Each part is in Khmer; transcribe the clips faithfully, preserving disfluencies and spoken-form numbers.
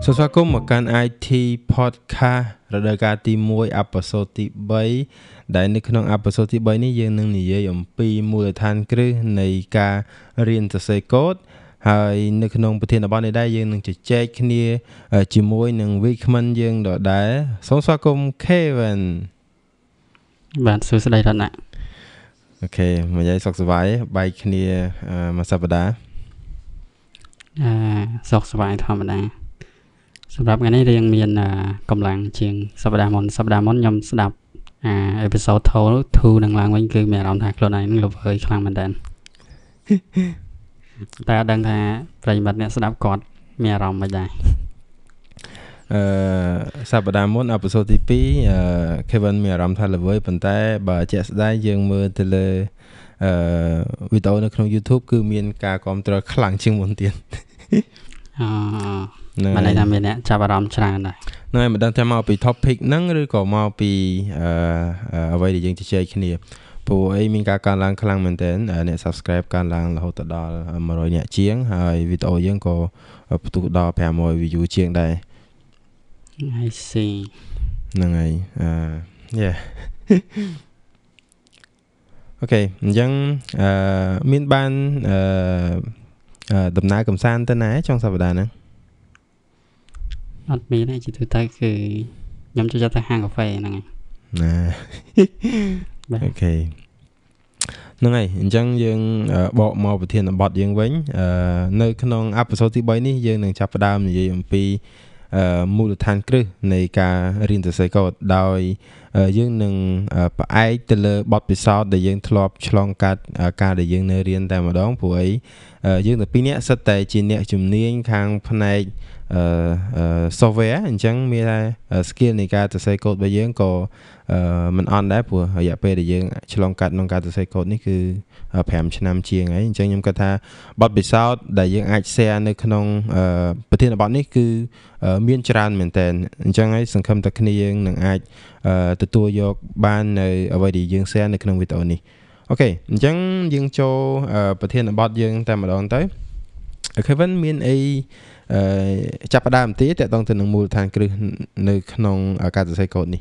សួស្តីគុំមកកាន់ ไอ ที Podcast រដូវកាលទីមួយ episode ទី3ដែលនៅក្នុង episode ទី3នេះយើងនឹងនិយាយអំពីមូលដ្ឋានគ្រឹះនៃការរៀនសរសេរកូដហើយនៅក្នុងប្រធានបទនេះដែរយើងនឹងជជែកគ្នាជាមួយនឹង Wickman យើងដដែលសូមស្វាគមន៍ Kevin បាទសួស្តីរតនាអូខេមកយាយសុខសប្បាយបែកគ្នាមួយសប្តាហ៍អឺសុខសប្បាយធម្មតាសម្រាប់ថ្ងៃនេះរៀងមានកម្លាំងជាងសប្តាហ៍មុនសប្តាហ៍មុនខ្ញុំស្ដាប់អាអេពីសូតtwoនឹងឡើងវិញគឺមានអារម្មណ៍ថាខ្លួនឯងនឹងល្វើយខ្លាំងមែនតើតែអត់ដឹងថាប្រិយមិត្តអ្នកស្ដាប់គាត់មានអារម្មណ៍មិនដែរអឺសប្តាហ៍មុនអេពីសូតទីtwoអឺ Kevin មានអារម្មណ៍ថាល្វើយប៉ុន្តែបើជាក់ស្ដែងយើងមើលទៅលើអឺវីដេអូនៅក្នុង YouTube គឺមានការគាំទ្រខ្លាំងជាងមុនទៀតអូមិនន័យថាមានអ្នកចាប់អារម្មណ៍ច្រើនដែរហ្នឹងហើយមិនដឹងថាមកពី topic ហ្នឹងឬក៏មកពីអឺអ្វីដែលយើងជជែកគ្នាព្រោះអីមានការកើនឡើងខ្លាំងមែនទែនអ្នក subscribe កើនឡើងរហូតដល់one hundredអ្នកជាងហើយវីដេអូយើងក៏ផ្ទុះដល់five hundred view ជាងដែរ I see ហ្នឹងហើយអឺ yeah អូខេអញ្ចឹងអឺមានបានអឺដំណើរកំសាន្តទៅណាចុងសប្តាហ៍ហ្នឹងអត់មានទេជាទូទៅគឺខ្ញុំចូលចិត្តទៅហាងកាហ្វេហ្នឹងហើយណាអូខេហ្នឹងហើយអញ្ចឹងយើងបកមកប្រធានបទយើងវិញអឺនៅក្នុងអេពីសូតទីthreeនេះយើងនឹងចាប់ផ្ដើមនិយាយអំពីអឺមូលដ្ឋានគ្រឹះនៃការរៀនសរសេរកូដដោយយើងនឹងផ្អែកទៅលើបទពិសោធន៍ដែលយើងធ្លាប់ឆ្លងកាត់ការដែលយើងនៅរៀនតែម្ដងព្រោះអីយើងទាំងពីរនាក់សិតតែជាអ្នកជំនាញខាងផ្នែកអឺ software អញ្ចឹងមានតែ skill នៃការសរសេរកូដរបស់យើងក៏មិនអន់ដែរព្រោះរយៈពេលដែលយើងឆ្លងកាត់ក្នុងការសរសេរកូដនេះគឺfiveឆ្នាំជាងហើយអញ្ចឹងខ្ញុំគិតថាបទពិសោធន៍ដែលយើងអាច share នៅក្នុងប្រធានបទនេះគឺមានច្រើនមែនតើអញ្ចឹងហើយសង្ឃឹមថាគ្នាយើងនឹងអាចទទួលយកបាននៅអ្វីដែលយើង share នៅក្នុងវីដេអូនេះអូខេអញ្ចឹងយើងចូលប្រធានបទយើងតែម្ដងទៅ Kevin មានអីអឺចាប់ផ្ដើមទីតកតងទៅនឹងមូលដ្ឋានគ្រឹះនៅក្នុងការសរសេរកូដនេះ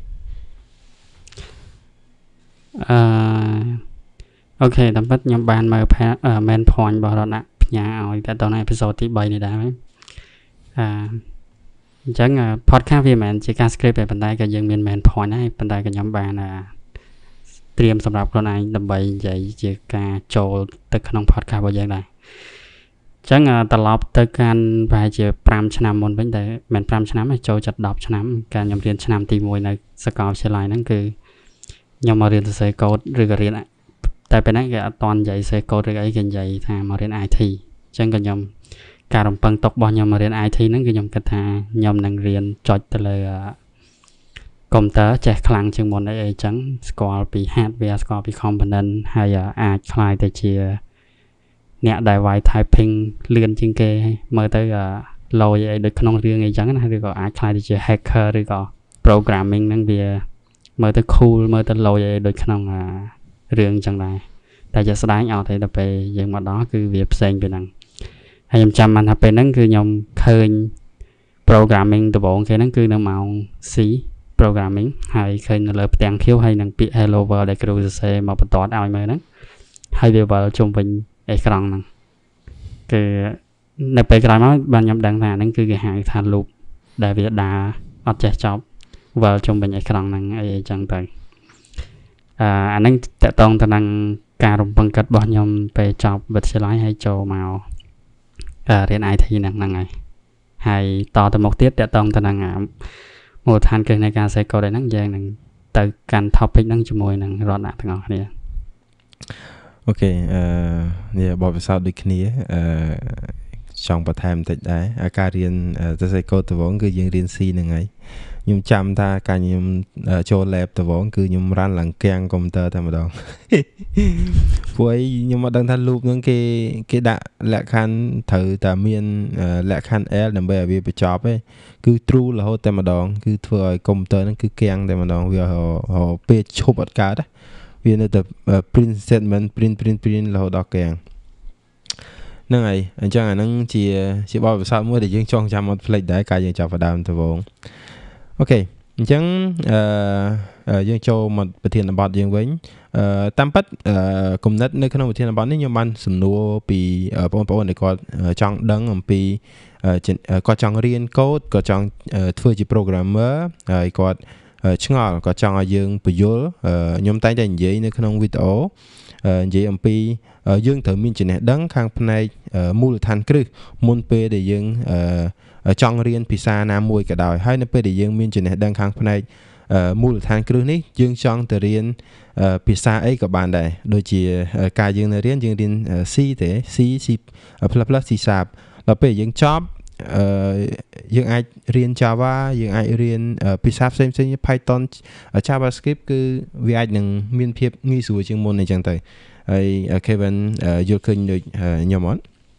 អឺអូខេតាមពិតខ្ញុំបានមើល main point របស់រតនៈផ្ញើឲ្យតទៅនៅអេពីសូតទីthreeនេះដែរហ្នឹងអឺអញ្ចឹង podcast វាមិនមែនជាការ script ទេប៉ុន្តែក៏យើងមាន main point ដែរប៉ុន្តែក៏ខ្ញុំបានត្រៀមសម្រាប់ខ្លួនឯងដើម្បីនិយាយជាការចូលទៅក្នុង podcast របស់យើងដែរអញ្ចឹងត្រឡប់ទៅកាន់ប្រហែលជាfiveឆ្នាំមុនវិញតែមិនfiveឆ្នាំទេចូលចិត្តtenឆ្នាំកាលខ្ញុំរៀនឆ្នាំទីoneនៅសាកលវិទ្យាល័យហ្នឹងគឺខ្ញុំមករៀនសរសេរកូដឬក៏រៀនតែពេលហ្នឹងគេអត់តន់និយាយសរសេរកូដឬអីគេនិយាយថាមករៀន ไอ ที អញ្ចឹងក៏ខ្ញុំការរំពឹងទុករបស់ខ្ញុំមករៀន ไอ ที ហ្នឹងគឺខ្ញុំគិតថាខ្ញុំនឹងរៀនចុចទៅលើកុំព្យូទ័រចេះខ្លាំងជាងមុនអីអីចឹងស្គាល់ពី hardware ស្គាល់ពី component ហើយអាចខ្លាយទៅជាអ្នកដែលវាយ typing លឿនជាងគេមើលទៅលយអីដូចក្នុងរឿងអីចឹងណាឬក៏អាចខ្លាយទៅជា hacker ឬក៏ programming ហ្នឹងវាមើលទៅ cool មើលទៅលយអីដូចក្នុងរឿងចឹងដែរតែជាស្ដែងអត់ទេដល់ពេលយើងមកដល់គឺវាផ្សេងពីហ្នឹងហើយខ្ញុំចាំបានថាពេលហ្នឹងគឺខ្ញុំឃើញ programming ដំបូងគេហ្នឹងគឺនៅម៉ោង C programming ហើយឃើញនៅលើផ្ទាំងខៀវហើយនឹងពាក្យ hello world ដែលគ្រូសរសេរមកបន្តឲ្យមើលហ្នឹងហើយវាវិលជុំវិញអេក្រង់ហ្នឹងគឺនៅពេលក្រោយមកបានខ្ញុំដឹងថាហ្នឹងគឺគេហៅថា loop ដែលវាដើរអត់ចេះចប់វិលជុំវិញអេក្រង់ហ្នឹងអីអីចឹងទៅអឺអាហ្នឹងតកតងទៅនឹងការរំពឹងគិតរបស់ខ្ញុំពេលចប់វិទ្យាល័យហើយចូលមករៀន ไอ ที ហ្នឹងហ្នឹងហើយហើយតទៅមុខទៀតតកតងទៅនឹងមូលដ្ឋានគ្រឹះនៃការសរសេរកូដហ្នឹងយើងនឹងទៅកាន់ topic ហ្នឹងជាមួយនឹងរតនៈទាំងអស់គ្នាអូខេអឺនេះបបិសោតដូចគ្នាអឺចង់បន្ថែមបន្តិចដែរការរៀនសរសេរកូដដំបូងគឺយើងរៀន C ហ្នឹងហើយខ្ញុំចាំថាកាលខ្ញុំចូល lab ដំបូងគឺខ្ញុំរ៉ាន់ឡើងគាំងកុំព្យូទ័រតែម្ដងព្រោះខ្ញុំអត់ដឹងថា loop ហ្នឹងគេគេដាក់លក្ខខណ្ឌត្រូវតែមានលក្ខខណ្ឌ L ដើម្បីឲ្យវាបញ្ចប់ទេគឺ true រហូតតែម្ដងគឺធ្វើឲ្យកុំព្យូទ័រហ្នឹងគឺគាំងតែម្ដងវាពេលឈប់អត់កើតវានៅតែ print statement print print print រហូតដល់គាំងហ្នឹងហើយអញ្ចឹងអាហ្នឹងជាជាបទពិសោធន៍មួយដែលយើងចងចាំអត់ភ្លេចដែរកាលយើងចាប់ផ្ដើមដំបូងអូខេអញ្ចឹងអឺយើងចូលមកប្រធានបទយើងវិញអឺតាមពិតអឺគំនិតនៅក្នុងប្រធានបទនេះខ្ញុំបានសំណួរពីបងប្អូនដែលគាត់ចង់ដឹងអំពីគាត់ចង់រៀនកូដគាត់ចង់ធ្វើជា programmer ហើយគាត់ឆ្ងល់គាត់ចង់ឲ្យយើងបញ្យល់ខ្ញុំតែងតែនិយាយនៅក្នុងវីដេអូនិយាយអំពីយើងត្រូវមានចំណេះដឹងខាងផ្នែកមូលដ្ឋានគ្រឹះមុនពេលដែលយើងចង់រៀនភាសាណាមួយក៏ដោយហើយនៅពេលដែលយើងមានចំណេះដឹងខាងផ្នែកមូលដ្ឋានគ្រឹះនេះយើងចង់ទៅរៀនភាសាអីក៏បានដែរដូចជាការយើងនៅរៀនយើងរៀន C ទេ C C++ C Sharp ដល់ពេលយើងចប់អឺយើងអាចរៀន Java យើងអាចរៀនភាសាផ្សេងៗ Python JavaScript គឺវាអាចនឹងមានភាពងាយស្រួលជាងមុនអញ្ចឹងទៅហើយ Kevin យល់ឃើញដូចខ្ញុំអត់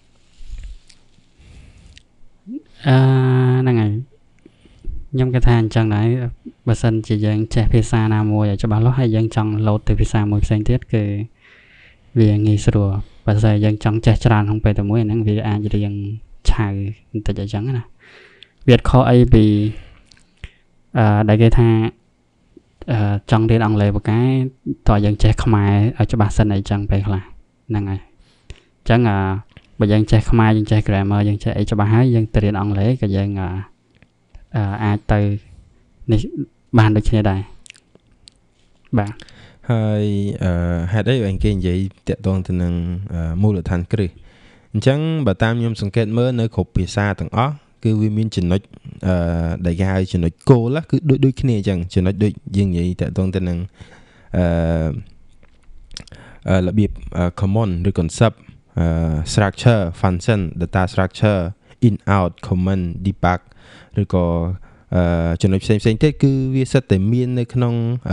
អឺហ្នឹងហើយខ្ញុំគិតថាអញ្ចឹងដែរបើសិនជាយើងចេះភាសាណាមួយឲ្យច្បាស់លាស់ហើយយើងចង់លោតទៅភាសាមួយផ្សេងទៀតគឺវាងាយស្រួលបើស្អីយើងចង់ចេះច្រើនក្នុងពេលតែមួយហ្នឹងវាអាចរៀងឆៅបន្តិចអញ្ចឹងណាវាខុសអីពីអឺដែលគេថាអឺចង់រៀនអង់គ្លេសបកែតើយើងចេះខ្មែរឲ្យច្បាស់សិនអីចឹងពេលខ្លះហ្នឹងហើយអញ្ចឹងអឺបើយើងចេះខ្មែរយើងចេះ grammar យើងចេះអីច្បាស់ហើយយើងទៅរៀនអង់គ្លេសក៏យើងអឺអាចទៅនេះបានដូចគ្នាដែរបាទហើយអឺហេតុអីវិញគេនិយាយតាក់ទងទៅនឹងមូលដ្ឋានគ្រឹះអញ្ចឹងបើតាមខ្ញុំសង្កេតមើលនៅគ្រប់ភាសាទាំងអស់គឺវាមានចំណុចអឺដែលគេហៅចំណុចគោលគឺដូចដូចគ្នាអញ្ចឹងចំណុចដូចយើងនិយាយតាក់ទងទៅនឹងអឺរបៀប common ឬ concept structure function data structure in out comment debug ឬក៏ចំណុចផ្សេងផ្សេងទៀតគឺវាសិតតែមាននៅក្នុង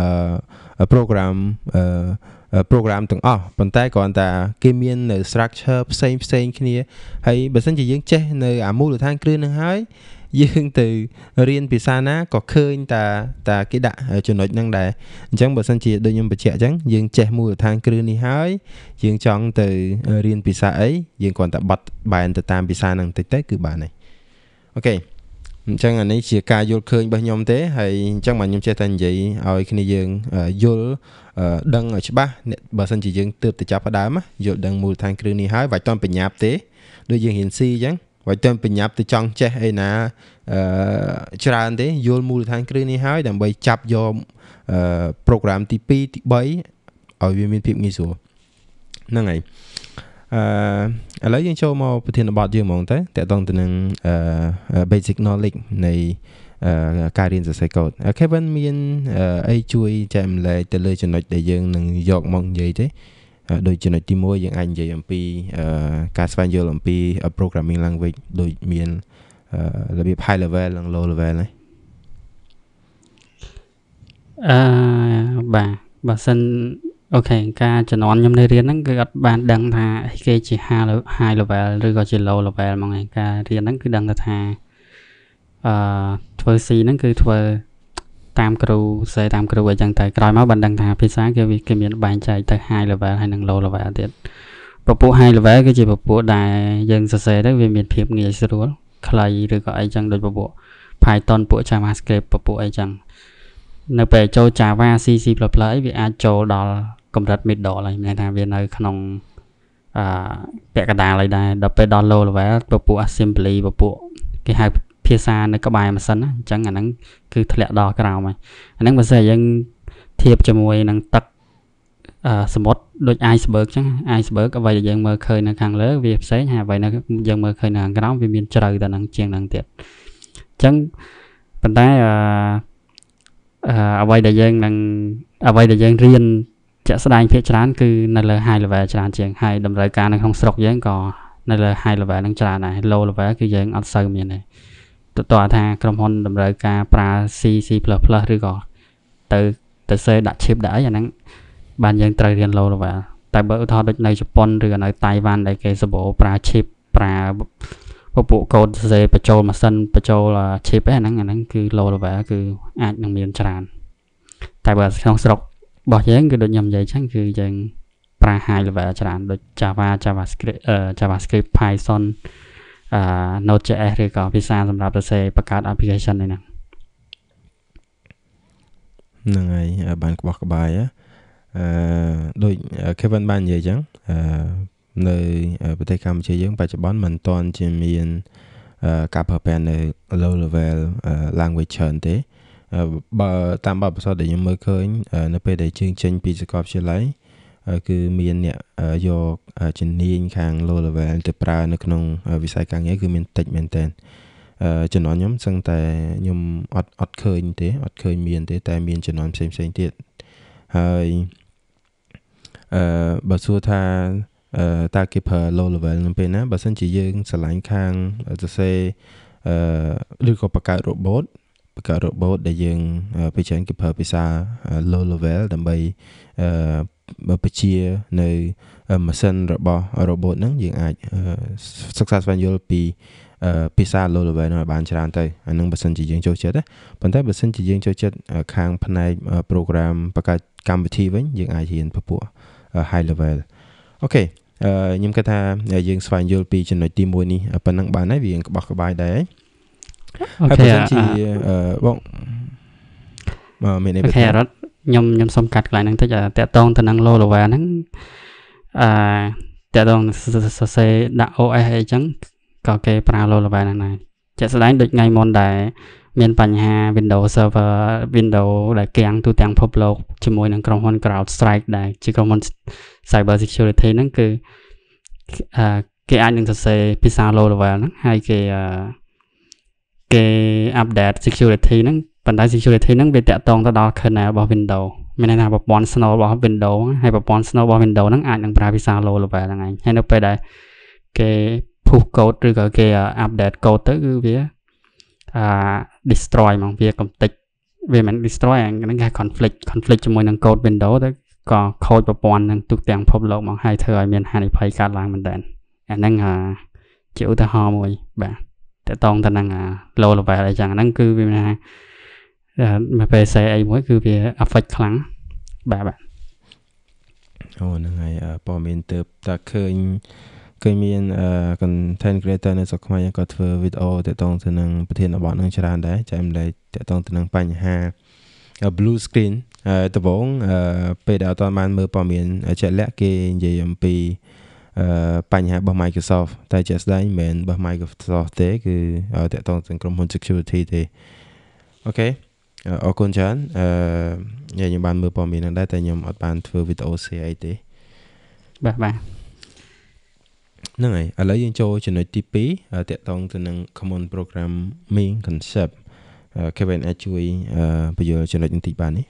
program program ទាំងអស់ប៉ុន្តែគ្រាន់តែគេមាននៅ structure ផ្សេងផ្សេងគ្នាហើយបើសិនជាយើងចេះនៅអាមូលដ្ឋានគ្រឹះហ្នឹងហើយយើងទៅរៀនភាសាណាក៏ឃើញតាតាគេដាក់ចំណុចហ្នឹងដែរអញ្ចឹងបើសិនជាដូចខ្ញុំបញ្ជាក់អញ្ចឹងយើងចេះមូលដ្ឋានគ្រឹះនេះហើយយើងចង់ទៅរៀនភាសាអីយើងគ្រាន់តែបត់បែនទៅតាមភាសាហ្នឹងបន្តិចទៅគឺបានហើយអូខេអញ្ចឹងអានេះជាការយល់ឃើញរបស់ខ្ញុំទេហើយអញ្ចឹងមកខ្ញុំចេះតែនិយាយឲ្យគ្នាយើងយល់ដឹងឲ្យច្បាស់បើសិនជាយើងទើបទៅចាប់ផ្ដើមយល់ដឹងមូលដ្ឋានគ្រឹះនេះហើយវាច់តន់បញ្ញាប់ទេដូចយើងរៀន C អញ្ចឹងវាច់តន់បញ្ញាប់ទៅចង់ចេះអីណាអឺច្រើនទេយល់មូលដ្ឋានគ្រឹះនេះហើយដើម្បីចាប់យកអឺ program ទី2ទី3ឲ្យវាមានភាពងាយស្រួលហ្នឹងហើយអឺឥឡូវយើងចូលមកប្រធានបទយើងហ្មងទៅតកតងទៅនឹងអឺ basic knowledge នៃអឺការរៀនសរសេរកូដ Kevin មានអីជួយចែកម្លែកទៅលើចំណុចដែលយើងនឹងយកមកនិយាយទេដូចចំណុចទី1យើងអាចនិយាយអំពីអឺការស្វែងយល់អំពី programming language ដូចមានរបៀប high level និង low level ហ្នឹងអឺបាទបើសិនអូខេការជំនាន់ខ្ញុំនៅរៀនហ្នឹងគឺអត់បានដឹងថាគេជា high level ឬក៏ជា low level ហ្មងឯងការរៀនហ្នឹងគឺដឹងថាអឺធ្វើ C ហ្នឹងគឺធ្វើតាមគ្រូសេតាមគ្រូអីចឹងទៅក្រោយមកបានដឹងថាភាសាគេវាគេមានបែងចែកទៅ high level ហើយនិង low level ទៀតពពួក high level គឺជាពពួកដែលយើងសរសេរទៅវាមានភាពងាយស្រួលខ្លីឬក៏អីចឹងដូចពពួក Python ពួក JavaScript ពពួកអីចឹងនៅពេលចូល Java C C++ អីវាអាចចូលដល់កម្រិត middle ហើយមានថាវានៅក្នុងអឺពាក់កណ្ដាលអីដែរដល់ពេលដល់ low level ពពួក assembly ពពួកគេហៅភាសានៅក្បែរម៉ាស៊ីនណាអញ្ចឹងអាហ្នឹងគឺធ្លាក់ដល់ក្រោមហើយអាហ្នឹងបើសិនយើងធៀបជាមួយនឹងទឹកអឺសមុទ្រដូច iceberg អញ្ចឹង iceberg អ្វីដែលយើងមើលឃើញនៅខាងលើវាផ្សេងហើយអ្វីនៅយើងមើលឃើញនៅខាងក្រោមវាមានជ្រៅទៅនឹងជាងហ្នឹងទៀតអញ្ចឹងប៉ុន្តែអឺអឺអ្វីដែលយើងនឹងអ្វីដែលយើងរៀនជាក់ស្ដែងភាគច្រើនគឺនៅលើ high level ច្រើនជាងហើយតម្រូវការនៅក្នុងស្រុកយើងក៏នៅលើ high level ហ្នឹងច្រើនដែរ low level គឺយើងអត់សូវមានទេទៅតើថាក្រុមហ៊ុនតម្រូវការប្រើ C C++ ឬក៏ទៅទៅសេដាក់ chip ដាក់អីអាហ្នឹងបានយើងត្រូវរៀន low level តែបើឧទាហរណ៍ដូចនៅជប៉ុនឬក៏នៅតៃវ៉ាន់ដែលគេសម្បូរប្រើ chip ប្រើពពួកកូដសរសេរបញ្ចូលម៉ាស៊ីនបញ្ចូល chip ឯហ្នឹងអាហ្នឹងគឺ low level គឺអាចនឹងមានច្រើនតែបើក្នុងស្រុករបស់យើងគឺដូចខ្ញុំនិយាយចឹងគឺយើងប្រើ high level ច្រើនដូច Java JavaScript JavaScript Python អឺ Node.js ឬក៏ភាសាសម្រាប់សរសេរបង្កើត application ហ្នឹងហ្នឹងហើយបានក្បោះក្បាយអឺដូច Kevin បាននិយាយចឹងអឺនៅប្រទេសកម្ពុជាយើងបច្ចុប្បន្នមិនទាន់ជាមានការប្រើប្រាស់នៅ low level language ច្រើនទេបើតាមបទពិសោធន៍ដែលខ្ញុំមើលឃើញនៅពេលដែលយើងចេញពីសាកលវិទ្យាល័យគឺមានអ្នកយកជំនាញខាង low level ទៅប្រើនៅក្នុងវិស័យការងារគឺមានតិចមែនតើជំនាន់ខ្ញុំសឹងតែខ្ញុំអត់អត់ឃើញទេអត់ឃើញមានទេតែមានជំនាន់ផ្សេងផ្សេងទៀតហើយអឺបើសួរថាអឺតើគេប្រើ low level នៅពេលណាបើសិនជាយើងឆ្លាញ់ខាងសរសេរអឺឬក៏បង្កើត robot បង្កើត robot ដែលយើងពីច្រើនគេប្រើភាសា low level ដើម្បីអឺបជានៅម៉ាស៊ីនរបស់ robot ហ្នឹងយើងអាចសិក្សាស្វែងយល់ពីភាសា low level នោះបានច្រើនទៅអានឹងបើសិនជាយើងចូលចិត្តណាប៉ុន្តែបើសិនជាយើងចូលចិត្តខាងផ្នែក program បង្កើតកម្មវិធីវិញយើងអាចរៀនពពួក high level អូខេខ្ញុំគិតថាយើងស្វែងយល់ពីចំណុចទីមួយនេះប៉ុណ្ណឹងបានហើយវាក្បោះក្បាយដែរហើយបើសិនជាបងមានអីអូខេរត់ខ្ញុំខ្ញុំសុំកាត់កន្លែងហ្នឹងតិចតាក់តងទៅនឹង low level ហ្នឹងអឺតាក់តងសរសេរដាក់ ô ét អីចឹងក៏គេប្រើ low level ហ្នឹងដែរជាក់ស្ដែងដូចថ្ងៃមុនដែរមានបញ្ហា Windows Server Windows ដែលគាំងទូទាំងពិភពលោកជាមួយនឹងក្រុមហ៊ុន CrowdStrike ដែលជាក្រុមហ៊ុន Cyber Security ហ្នឹងគឺអឺគេអាចនឹងសរសេរភាសា low level ហ្នឹងហើយគេអឺគេ update security ហ្នឹងប៉ុន្តែ security ហ្នឹងវាតាក់ទងទៅដល់ kernel របស់ Windows មានន័យថាប្រព័ន្ធ Snow របស់ Windows ហើយប្រព័ន្ធ Snow របស់ Windows ហ្នឹងអាចនឹងប្រើភាសា low level ហ្នឹងឯងហើយនៅពេលដែលគេpush code ឬក៏គេ update code ទៅគឺវាអា destroy ហ្មងវាកំទេចវាមិន destroy ហ្នឹងគេ conflict conflict ជាមួយនឹង code Windows ទៅក៏ខូចប្រព័ន្ធនឹងទូទាំងពិភពលោកមកហើយធ្វើឲ្យមានហានិភ័យកើតឡើងមែនតើអាហ្នឹងជាឧទាហរណ៍មួយបាទតកតងទៅនឹង low level អីចឹងហ្នឹងគឺវាថាមកពេលសេអីមួយគឺវា affect ខ្លាំងបាទបាទអូហ្នឹងហើយព័ត៌មានទៅតែឃើញឃើញមាន content creator នៅស្រុកខ្មែរក៏ធ្វើវីដេអូតកតងទៅនឹងប្រធានបទនឹងច្រើនដែរចែកម្លែកតកតងទៅនឹងបញ្ហា blue screen ដំបូងពេលដែលអត់បានមើលព័ត៌មានជាក់លាក់គេនិយាយអំពីបញ្ហារបស់ Microsoft តែជាក់ស្ដែងមិនមែនរបស់ Microsoft ទេគឺតកតងទៅក្រុមហ៊ុន security ទេអូខេអរគុណច្រើនអឺខ្ញុំបានមើលព័ត៌មានហ្នឹងដែរតែខ្ញុំអត់បានធ្វើវីដេអូ share អីទេបាទបាទហ្នឹងហើយឥឡូវយើងចូលចំណុចទីពីរតកតងទៅនឹង common programming concept Kevin អាចជួយបញ្យល់ចំណុចនេះតិចបាននេះ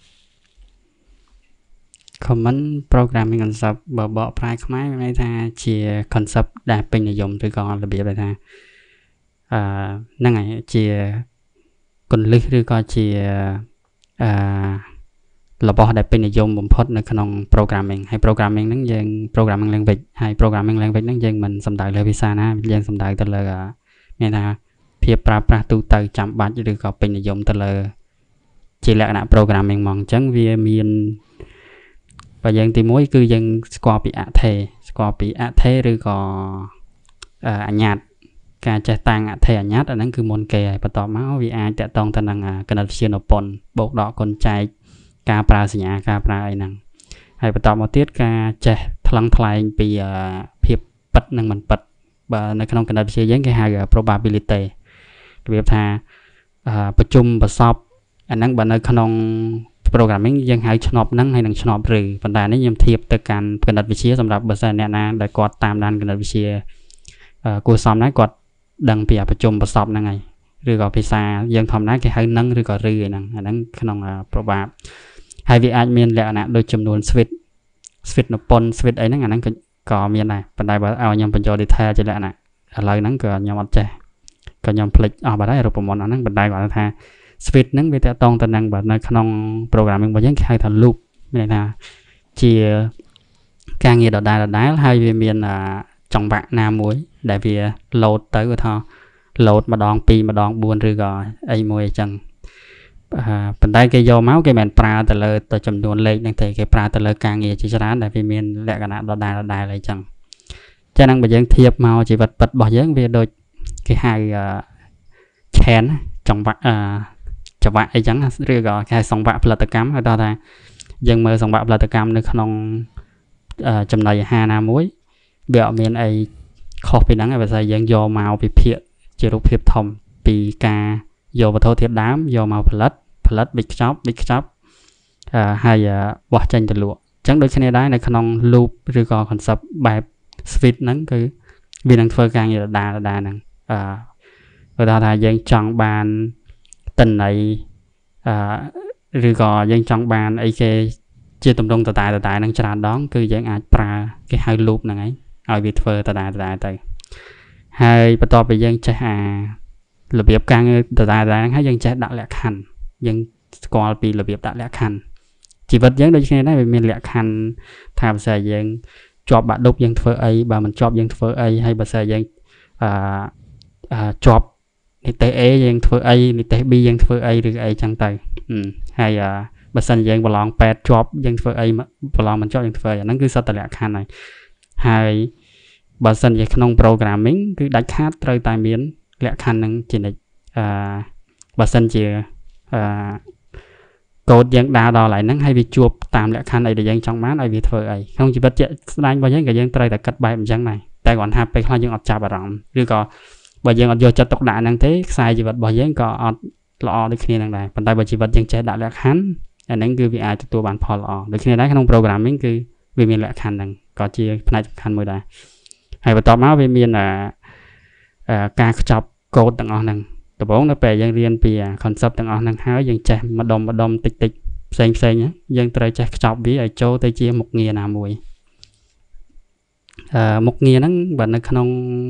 common programming concept បើបកប្រែខ្មែរមានន័យថាជា concept ដែលពេញនិយមឬក៏របៀបដែលថាអឺហ្នឹងហើយជាគន្លឹះឬក៏ជាអឺរបស់ដែលពេញនិយមបំផុតនៅក្នុង programming ហើយ programming ហ្នឹងយើង programming language ហើយ programming language ហ្នឹងយើងមិនសំដៅលើភាសាណាយើងសំដៅទៅលើមានថាភាពប្រើប្រាស់ទូទៅចាំបាច់ឬក៏ពេញនិយមទៅលើជាលក្ខណៈ programming ហ្មងអញ្ចឹងវាមានបើយើងទីមួយគឺយើងស្គាល់ពីអថេស្គាល់ពីអថេឬក៏អញ្ញត្តិការចេះតាំងអថេអញ្ញត្តិអាហ្នឹងគឺមុនគេហើយបន្ទាប់មកវាអាចតាក់ទងទៅនឹងគណិតវិទ្យានពន្ធបូកដកគុណចែកការប្រើសញ្ញាការប្រើអីហ្នឹងហើយបន្តមកទៀតការចេះថ្លឹងថ្លែងពីភាពពិតនិងមិនពិតបើនៅក្នុងគណិតវិទ្យាយើងគេហៅ probability របៀបថាប្រជុំប្រសពអាហ្នឹងបើនៅក្នុង programming យើងហៅឆ្នប់ហ្នឹងហើយនឹងឆ្នប់ឬប៉ុន្តែនេះខ្ញុំធៀបទៅកាន់គណិតវិទ្យាសម្រាប់បើសិនអ្នកណាដែលគាត់តាមដានគណិតវិទ្យាគួរសមណាស់គាត់ដឹងពីប្រជុំប្រសពហ្នឹងហើយឬក៏ភាសាយើងធម្មតាគេហៅនឹងឬក៏ឬអីហ្នឹងអាហ្នឹងក្នុង probab ហើយវាអាចមានលក្ខណៈដូចចំនួន switch switch នពន្ធ switch អីហ្នឹងអាហ្នឹងក៏មានដែរប៉ុន្តែបើឲ្យខ្ញុំបញ្ចូល detail ជាលក្ខណៈឥឡូវហ្នឹងក៏ខ្ញុំអត់ចេះក៏ខ្ញុំភ្លេចអស់បាត់ហើយរូបមន្តហ្នឹងប៉ុន្តែគាត់ថា switch ហ្នឹងវាតកតងទៅនឹងបើនៅក្នុង programming របស់យើងគេហៅថា loop មានន័យថាជាការងារដដែលដដែលហើយវាមានចង្វាក់ណាមួយដែលវា load ទៅថា load ម្ដងពីរម្ដងបួនឬក៏អីមួយអញ្ចឹងប៉ុន្តែគេយកមកគេមិនប្រើទៅលើទៅចំនួនលេខហ្នឹងទេគេប្រើទៅលើការងារជាច្រើនដែលវាមានលក្ខណៈដដែលដដែលអីចឹងចឹងនឹងបើយើងធៀបមកជីវិតពិតរបស់យើងវាដូចគេហៅឆែនចង្វាក់ចង្វាក់អីចឹងឬក៏គេហៅសង្វាក់ផលិតកម្មហៅថាយើងមើលសង្វាក់ផលិតកម្មនៅក្នុងចំណីអាហារណាមួយវាអត់មានអីខុសពីហ្នឹងឯងបើស្អីយើងយកមកវិភាគជារូបភាពធំពីការយកវត្ថុធាតុដើមយកមកផលិតផលិតវិខ្ចប់វិខ្ចប់ហើយបោះចេញទៅលក់អញ្ចឹងដូចគ្នាដែរនៅក្នុង loop ឬក៏ concept បែប switch ហ្នឹងគឺវានឹងធ្វើការងារដដែលដដែលហ្នឹងអឺបើថាយើងចង់បានតិន័យអឺឬក៏យើងចង់បានអីគេជាទម្រង់ដដែលដដែលហ្នឹងច្រើនដងគឺយើងអាចប្រើគេហៅ loop ហ្នឹងឯងឲ្យវាធ្វើដដែលដដែលទៅហើយបន្ទាប់ពីយើងចេះអារបៀបការងារដដែលដដែលហ្នឹងហើយយើងចេះដាក់លក្ខខណ្ឌយើងស្គាល់ពីរបៀបដាក់លក្ខខណ្ឌជីវិតយើងដូចគ្នាដែរវាមានលក្ខខណ្ឌថាបើសិនយើងជាប់បាក់ឌុបយើងធ្វើអីបើមិនជាប់យើងធ្វើអីហើយបើសិនយើងអឺជាប់នីតិ A យើងធ្វើអីនីតិ B យើងធ្វើអីឬអីចឹងទៅហើយបើសិនយើងប្រឡងពេទ្យជាប់យើងធ្វើអីប្រឡងមិនជាប់យើងធ្វើអីអាហ្នឹងគឺសត្វតលក្ខខណ្ឌហើយហើយបើសិនជាក្នុង programming គឺដាច់ខាតត្រូវតែមានលក្ខខណ្ឌហ្នឹងជានិច្ចអឺបើសិនជាអឺកូដយើងដើរដល់កន្លែងហ្នឹងហើយវាជួបតាមលក្ខខណ្ឌអីដែលយើងចង់បានឲ្យវាធ្វើអីក្នុងជីវិតជាក់ស្ដែងរបស់យើងក៏យើងត្រូវតែគិតបែបអញ្ចឹងដែរតែគ្រាន់ថាពេលខ្លះយើងអត់ចាប់អារម្មណ៍ឬក៏បើយើងអត់យកចិត្តទុកដាក់ហ្នឹងទេខ្សែជីវិតរបស់យើងក៏អត់ល្អដូចគ្នានឹងដែរប៉ុន្តែបើជីវិតយើងចេះដាក់លក្ខខណ្ឌអាហ្នឹងគឺវាអាចទទួលបានផលល្អដូចគ្នាដែរក្នុង programming គឺវាមានលក្ខខណ្ឌហ្នឹងក៏ជាផ្នែកសំខាន់មួយដែរហើយបន្ទាប់មកវាមានការខ្ចប់កូដទាំងអស់ហ្នឹងដំបូងនៅពេលយើងរៀនពី concept ទាំងអស់ហ្នឹងហើយយើងចេះម្ដុំម្ដុំតិចតិចផ្សេងផ្សេងយើងត្រូវចេះខ្ចប់វាឲ្យចូលទៅជាមុខងារណាមួយអឺមុខងារហ្នឹងបើនៅក្នុង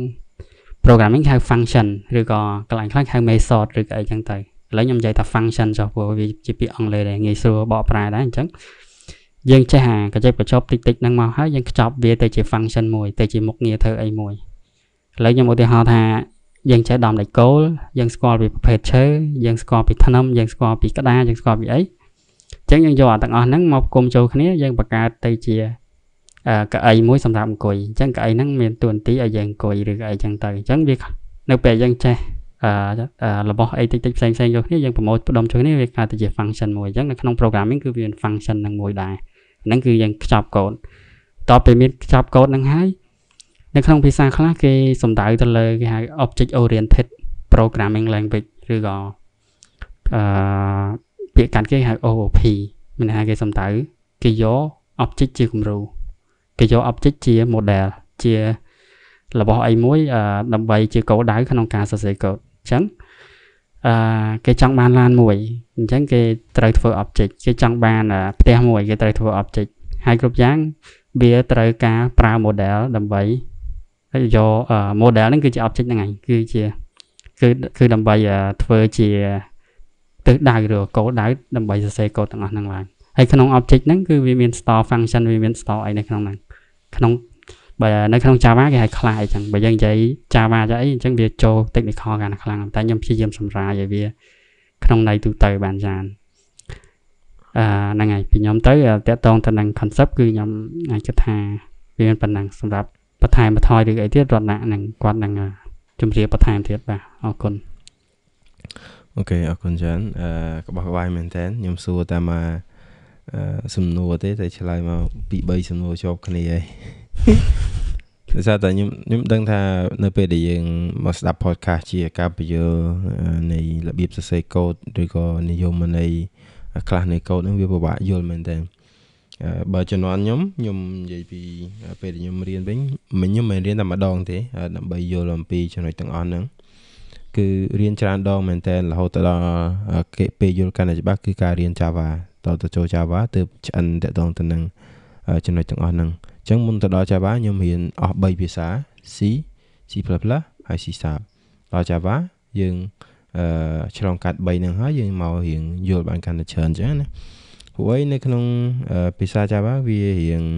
programming ហៅ function ឬក៏កន្លែងខ្លះហៅ method ឬក៏អីចឹងទៅឥឡូវខ្ញុំនិយាយថា function ចុះព្រោះវាជាពាក្យអង់គ្លេសដែលងាយស្រួលបកប្រែដែរអញ្ចឹងយើងចេះអាកញ្ចក់បញ្ចប់តិចតិចហ្នឹងមកហើយយើងខ្ចប់វាទៅជា function មួយទៅជាមុខងារធ្វើអីមួយឥឡូវខ្ញុំឧទាហរណ៍ថាយើងចេះដំលេខគោលយើងស្គាល់ពីប្រភេទឈើយើងស្គាល់ពីថ្នាំយើងស្គាល់ពីក្តារយើងស្គាល់ពីអីអញ្ចឹងយើងយកអាទាំងអស់ហ្នឹងមកផ្គុំចូលគ្នាយើងបង្កើតទៅជាកៅអីមួយសម្រាប់អង្គុយអញ្ចឹងកៅអីហ្នឹងមានតួនាទីឲ្យយើងអង្គុយឬក៏អីចឹងទៅអញ្ចឹងវានៅពេលយើងចេះអឺរបស់អីតិចតិចផ្សេងផ្សេងចូលគ្នាយើងប្រមូលផ្ដុំចូលគ្នាវាកើតទៅជា function មួយអញ្ចឹងនៅក្នុង programming គឺវាមាន function ហ្នឹងមួយដែរហ្នឹងគឺយើងខ្ចប់កូដតទៅពេលមានខ្ចប់កូដហ្នឹងហើយនៅក្នុងភាសាខ្លះគេសំដៅទៅលើគេហៅ object oriented programming language ឬក៏អឺពាក្យកាត់គេហៅ O O P មានន័យថាគេសំដៅគេយក object ជាគំរូគេយក object ជា model ជារបស់អីមួយដើម្បីជាគោលដៅក្នុងការសរសេរកូដអញ្ចឹងអឺគេចង់បានឡានមួយអញ្ចឹងគេត្រូវធ្វើ object គេចង់បានផ្ទះមួយគេត្រូវធ្វើ object ហើយគ្រប់យ៉ាងវាត្រូវការប្រើ model ដើម្បីយក model ហ្នឹងគឺជា object ហ្នឹងឯងគឺជាគឺគឺដើម្បីធ្វើជាទិសដៅឬគោលដៅដើម្បីសរសេរកូដទាំងអស់ហ្នឹងឡើងហើយក្នុង object ហ្នឹងគឺវាមាន store function វាមាន store អីនៅក្នុងហ្នឹងក្នុងបើនៅក្នុង Java គេហៅ class អញ្ចឹងបើយើងនិយាយ Java ចាអីអញ្ចឹងវាចូល technical កាន់តែខ្លាំងតែខ្ញុំព្យាយាមសម្រាយឲ្យវាក្នុងន័យទូទៅបានច្រើនអឺហ្នឹងហើយពីខ្ញុំទៅតកតងទៅនឹង concept គឺខ្ញុំអាចគិតថាវាមានប៉ុណ្ណឹងសម្រាប់បន្ថែមបន្ថយឬអីទៀតរតនៈនឹងគាត់នឹងជម្រាបបន្ថែមទៀតបាទអរគុណអូខេអរគុណច្រើនអឺក្បោះក្បាយមែនតើខ្ញុំសួរតាមអឺសំណួរទេតែឆ្លើយមកពីរបីសំណួរជាប់គ្នាហើយដោយសារតែខ្ញុំខ្ញុំដឹងថានៅពេលដែលយើងមកស្ដាប់ podcast ជាការពន្យល់នៃរបៀបសរសេរកូដឬក៏និយមន័យខ្លះនៃកូដហ្នឹងវាពិបាកយល់មែនតើបើជំនាន់ខ្ញុំខ្ញុំនិយាយពីពេលដែលខ្ញុំរៀនវិញមិនខ្ញុំមិនរៀនតែម្ដងទេដើម្បីយល់អំពីចំណុចទាំងអស់ហ្នឹងគឺរៀនច្រើនដងមែនតើរហូតដល់គេពេលយល់កាន់តែច្បាស់គឺការរៀន Java តទៅចូល Java ទើបឆ្អិនតទៅទៅនឹងចំណុចទាំងអស់ហ្នឹងអញ្ចឹងមុនទៅដល់ Java ខ្ញុំរៀនអស់បីភាសា C C++ ហើយ C Sharp ដល់ Java យើងអឺឆ្លងកាត់បីហ្នឹងហើយយើងមករៀនយល់បានកាន់តែច្រើនអញ្ចឹងណាព្រោះឯនៅក្នុងភាសា Java វារៀង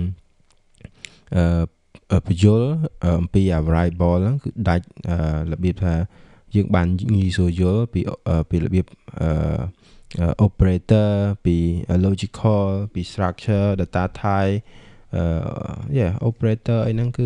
អឺបញ្យល់អំពី variable ហ្នឹងគឺដាច់របៀបថាយើងបានងាយស្រួលយល់ពីពីរបៀប operator ពី logical ពី structure data type អឺ yeah operator អីហ្នឹងគឺ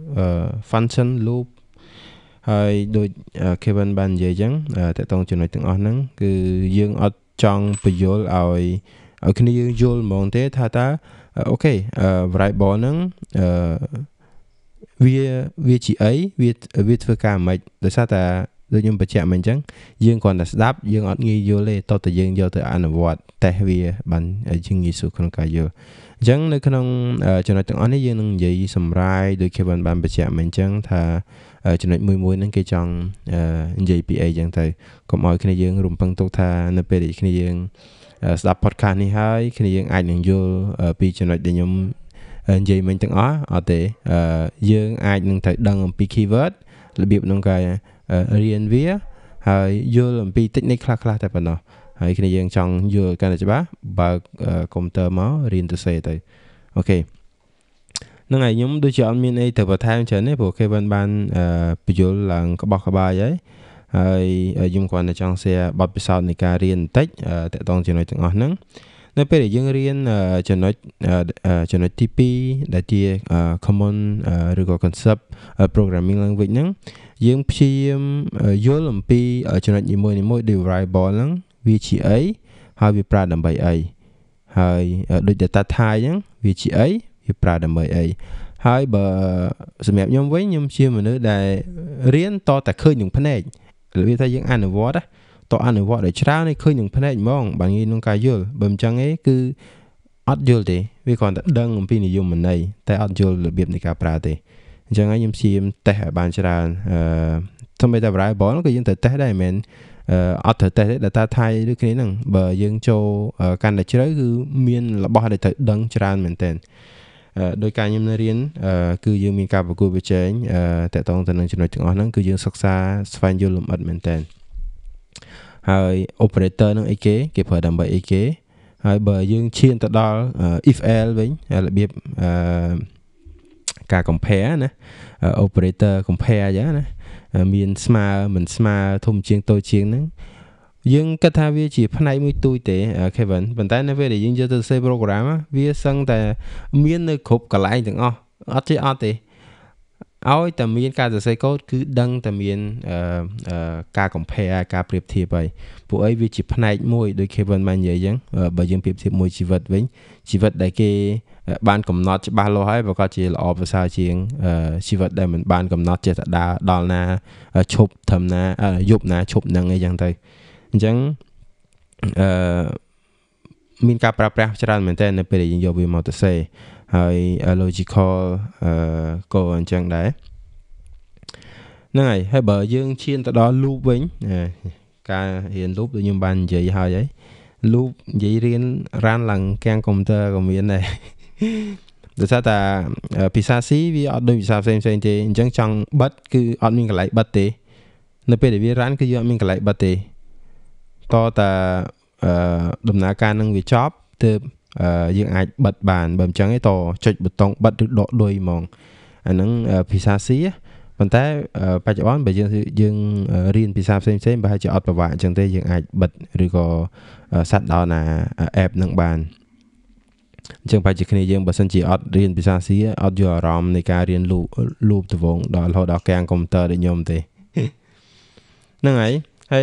function loop ហើយដូច Kevin បាននិយាយអញ្ចឹងតើតោងចំណុចទាំងអស់ហ្នឹងគឺយើងអត់ចង់បញ្យល់ឲ្យឲ្យគ្នាយើងយល់ហ្មងទេថាតើអូខេ variable ហ្នឹងអឺវាវាជាអីវាវាធ្វើការមិនដោយសារតែដូចខ្ញុំបញ្ជាក់មិញអញ្ចឹងយើងគ្រាន់តែស្ដាប់យើងអត់ងាយយល់ទេតោះតែយើងយកទៅអនុវត្តតេស្តវាបានជាងាយស្រួលក្នុងការយល់អញ្ចឹងនៅក្នុងចំណុចទាំងអស់នេះយើងនឹងនិយាយសម្រាយដូច Kevin បានបញ្ជាក់មិញអញ្ចឹងថាចំណុចមួយមួយហ្នឹងគេចង់និយាយពីអីអញ្ចឹងទៅកុំឲ្យគ្នាយើងរំពឹងទុកថានៅពេលដែលគ្នាយើងស្ដាប់ podcast នេះហើយគ្នាយើងអាចនឹងយល់ពីចំណុចដែលខ្ញុំនិយាយមិញទាំងអស់អត់ទេយើងអាចនឹងត្រូវដឹងអំពី keyword របៀបក្នុងការរៀនវាហើយយល់អំពី technique ខ្លះៗតែប៉ុណ្ណោះហើយគ្នាយើងចង់យល់កាន់តែច្បាស់បើក computer មករៀនទៅសេទៅអូខេហ្នឹងហើយខ្ញុំដូចជាអត់មានអីទៅបន្ថែមច្រើនទេព្រោះ Kevin បានបញ្យល់ឡើងក្បោះក្បាយហើយហើយខ្ញុំគ្រាន់តែចង់ share បទពិសោធន៍នៃការរៀនបន្តិចតកតងចំណុចទាំងអស់ហ្នឹងនៅពេលដែលយើងរៀនចំណុចចំណុចទីពីរដែលជា common ឬក៏ concept programming language ហ្នឹងយើងព្យាយាមយល់អំពីចំណុចនីមួយៗដូច variable ហ្នឹងវាជាអីហើយវាប្រើដើម្បីអីហើយដូច data type ហ្នឹងវាជាអីវាប្រើដើម្បីអីហើយបើសម្រាប់ខ្ញុំវិញខ្ញុំជាមនុស្សដែលរៀនតតែឃើញនឹងភ្នែករបៀបថាយើងអនុវត្តណាតអនុវត្តឲ្យច្រើនឲ្យឃើញនឹងភ្នែកហ្មងបើងាយក្នុងការយល់បើមិនចឹងទេគឺអត់យល់ទេវាគ្រាន់តែដឹងអំពីនិយមន័យតែអត់យល់របៀបនៃការប្រើទេអញ្ចឹងហើយខ្ញុំព្យាយាមតេស្តឲ្យបានច្រើនអឺសូម្បីតែ variable ក៏យើងត្រូវតេស្តដែរមិនមែនអត់ត្រូវតេស្តទេ data type ដូចគ្នាហ្នឹងបើយើងចូលកាន់តែជ្រៅគឺមានរបស់ដែលត្រូវដឹងច្រើនមែនតើដោយការខ្ញុំនៅរៀនគឺយើងមានការប្រកួតប្រជែងតកតងទៅនឹងចំណុចទាំងអស់ហ្នឹងគឺយើងសិក្សាស្វែងយល់លម្អិតមែនតើហើយ operator នឹងអីគេគេប្រើដើម្បីអីគេហើយបើយើងឈានទៅដល់ if else វិញរបៀបការ compare ណា operator compare អញ្ចឹងណាមានស្មើមិនស្មើធំជាងតូចជាងហ្នឹងយើងគិតថាវាជាផ្នែកមួយទូចទេ Kevin ប៉ុន្តែនៅពេលដែលយើងយកទៅសេ program វាសឹងតែមាននៅគ្រប់កន្លែងទាំងអស់អត់ទេអត់ទេឲ្យតែមានការសរសេរកូដគឺដឹងតែមានការ compare ការប្រៀបធៀបហើយពួកអីវាជាផ្នែកមួយដូច Kevin បាននិយាយអញ្ចឹងបើយើងប្រៀបធៀបមួយជីវិតវិញជីវិតដែលគេបានកំណត់ច្បាស់លាស់ហើយប្រកាសជាល្អប្រសើរជាងជីវិតដែលមិនបានកំណត់ចេះតែដើរដល់ណាឈប់ត្រឹមណាយប់ណាឈប់នឹងអីចឹងទៅអញ្ចឹងអឺមានការប្រើប្រាស់ច្រើនមែនតើនៅពេលដែលយើងយកវាមកទៅសេហើយ logical អឺក៏អញ្ចឹងដែរហ្នឹងហើយហើយបើយើងឈានទៅដល់ loop វិញការរៀន loop ដូចខ្ញុំបាននិយាយហើយហើយ loop និយាយរៀនរានឡើងកាំងកុំព្យូទ័រក៏មានដែរដោយសារតែភាសា C វាអត់ដូចភាសាផ្សេងៗទេអញ្ចឹងចង់បិទគឺអត់មានកន្លែងបិទទេនៅពេលដែលវារានគឺយើងអត់មានកន្លែងបិទទេតតែដំណើរការនឹងវាចប់ទើបយើងអាចបិទបានបើមិនចឹងទេតចុចប៊ូតុងបិទឬដកដុយហ្មងអាហ្នឹងភាសា C ប៉ុន្តែបច្ចុប្បន្នបើយើងយើងរៀនភាសាផ្សេងៗប្រហែលជាអត់ពិបាកអញ្ចឹងទេយើងអាចបិទឬក៏សាត់ដោនអា app ហ្នឹងបានអញ្ចឹងប្រហែលជាគ្នាយើងបើសិនជាអត់រៀនភាសា C អត់យកអារម្មណ៍នៃការរៀន loop loop ត្វងដល់រហូតដល់កាំងកុំព្យូទ័រដូចខ្ញុំទេហ្នឹងហើយហើយ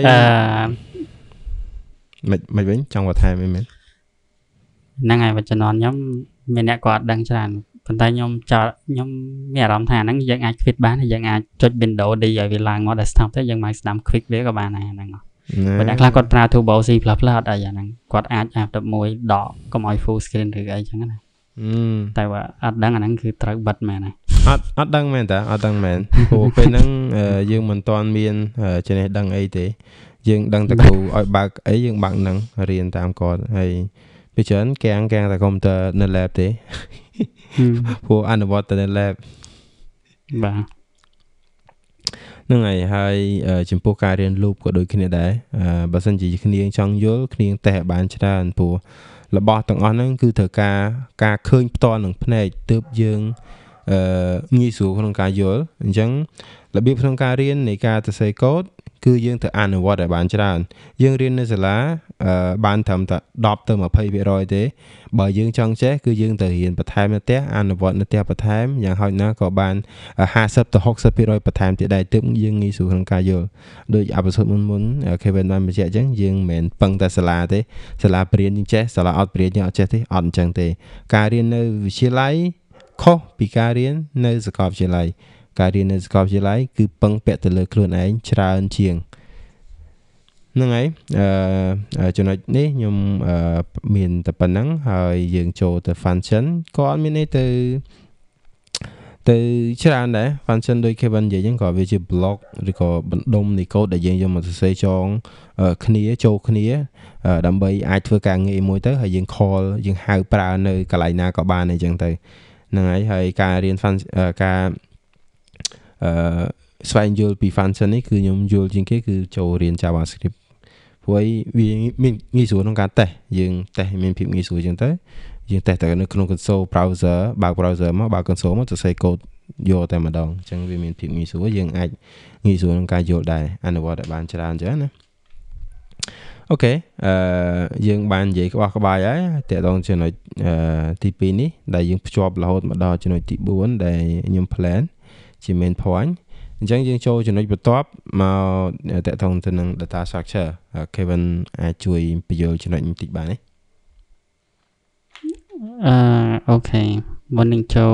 មិនមិនវិញចង់បន្ថែមអីមែនហ្នឹងហើយជំនាន់ខ្ញុំមានអ្នកគាត់ដឹងច្រើនប៉ុន្តែខ្ញុំចោលខ្ញុំមានអារម្មណ៍ថាហ្នឹងយើងអាច quit បានហើយយើងអាចចុច Windows D ឲ្យវាឡើងមក desktop ទៅយើងមកស្ដាំ quick វាក៏បានដែរហ្នឹងបើអ្នកខ្លះគាត់ប្រើ Turbo C++ អត់អីអាហ្នឹងគាត់អាច F ដប់មួយដកកុំឲ្យ full screen ឬអីចឹងណាតែបើអត់ដឹងអាហ្នឹងគឺត្រូវបិទមែនណាអត់អត់ដឹងមែនតាអត់ដឹងមែនព្រោះពេលហ្នឹងយើងមិនទាន់មានចំណេះដឹងអីទេយើងដឹងតែគ្រូឲ្យបើកអីយើងបើកហ្នឹងរៀនតាមគាត់ហើយពីច្រើនកាំងកាំងតែកុំព្យូទ័រនៅ lab ទេព្រោះអនុវត្តទៅនៅ lab បាទហ្នឹងហើយហើយចំពោះការរៀន loop ក៏ដូចគ្នាដែរបើសិនជាគ្នាចង់យល់គ្នាតេស្តបានច្រើនព្រោះរបស់ទាំងអស់ហ្នឹងគឺត្រូវការការឃើញផ្ទាល់នឹងភ្នែកទើបយើងអឺងាយស្រួលក្នុងការយល់អញ្ចឹងរបៀបក្នុងការរៀននៃការសរសេរកូដគឺយើងទៅអនុវត្តឲ្យបានច្រើនយើងរៀននៅសាលាអឺបានត្រឹមតែដប់ទៅยี่สิบเปอร์เซ็นต์ ទេបើយើងចង់ចេះគឺយើងទៅរៀនបន្ថែមនៅផ្ទះអនុវត្តនៅផ្ទះបន្ថែមយ៉ាងហោចណាស់ក៏បានห้าสิบទៅหกสิบเปอร์เซ็นต์ បន្ថែមទៀតដែរទើបយើងងាយស្រួលក្នុងការយល់ដូចអបសុទ្ធមុនមុន Kevin បានបញ្ជាក់អញ្ចឹងយើងមិនមែនពឹងតែសាលាទេសាលាបរៀនយើងចេះសាលាអត់បរៀនយើងអត់ចេះទេអត់អញ្ចឹងទេការរៀននៅវិទ្យាល័យខុសពីការរៀននៅសាកលវិទ្យាល័យការរៀននៅសាកលវិទ្យាល័យគឺពឹងពាក់ទៅលើខ្លួនឯងច្រើនជាងហ្នឹងហើយអឺចំណុចនេះខ្ញុំអឺមានតែប៉ុណ្ណឹងហើយយើងចូលទៅ function ក៏អត់មាននេះទៅទៅច្រើនដែរ function ដូច Kevin និយាយអញ្ចឹងក៏វាជា block ឬក៏បណ្ដុំនៃ code ដែលយើងយកមកសរសេរចងគ្នាចូលគ្នាដើម្បីអាចធ្វើការងារមួយទៅហើយយើង call យើងហៅប្រើនៅកន្លែងណាក៏បានអញ្ចឹងទៅហ្នឹងហើយហើយការរៀន function ការអឺស្វែងយល់ពី function នេះគឺខ្ញុំយល់ជាងគេគឺចូលរៀន JavaScript ព្រោះវាមានងាយស្រួលក្នុងការតេស្តយើងតេស្តមានភាពងាយស្រួលអញ្ចឹងទៅយើងតេស្តតែនៅក្នុង console browser បើក browser មកបើក console មកសរសេរ code យកតែម្ដងអញ្ចឹងវាមានភាពងាយស្រួលយើងអាចងាយស្រួលក្នុងការយល់ដែរអនុវត្តឲ្យបានច្រើនអញ្ចឹងណាអូខេអឺយើងបាននិយាយក្បោះក្បាយហើយតើតងចំណុចអឺទីtwoនេះដែលយើងភ្ជាប់រហូតមកដល់ចំណុចទីfourដែលខ្ញុំ plan ជា main point អញ្ចឹងយើងចូលចំណុចបន្ទាប់មកតកតងទៅនឹង data structure Kevin អាចជួយបញ្យល់ចំណុចនេះបន្តិចបានទេអឺអូខេមុននឹងចូល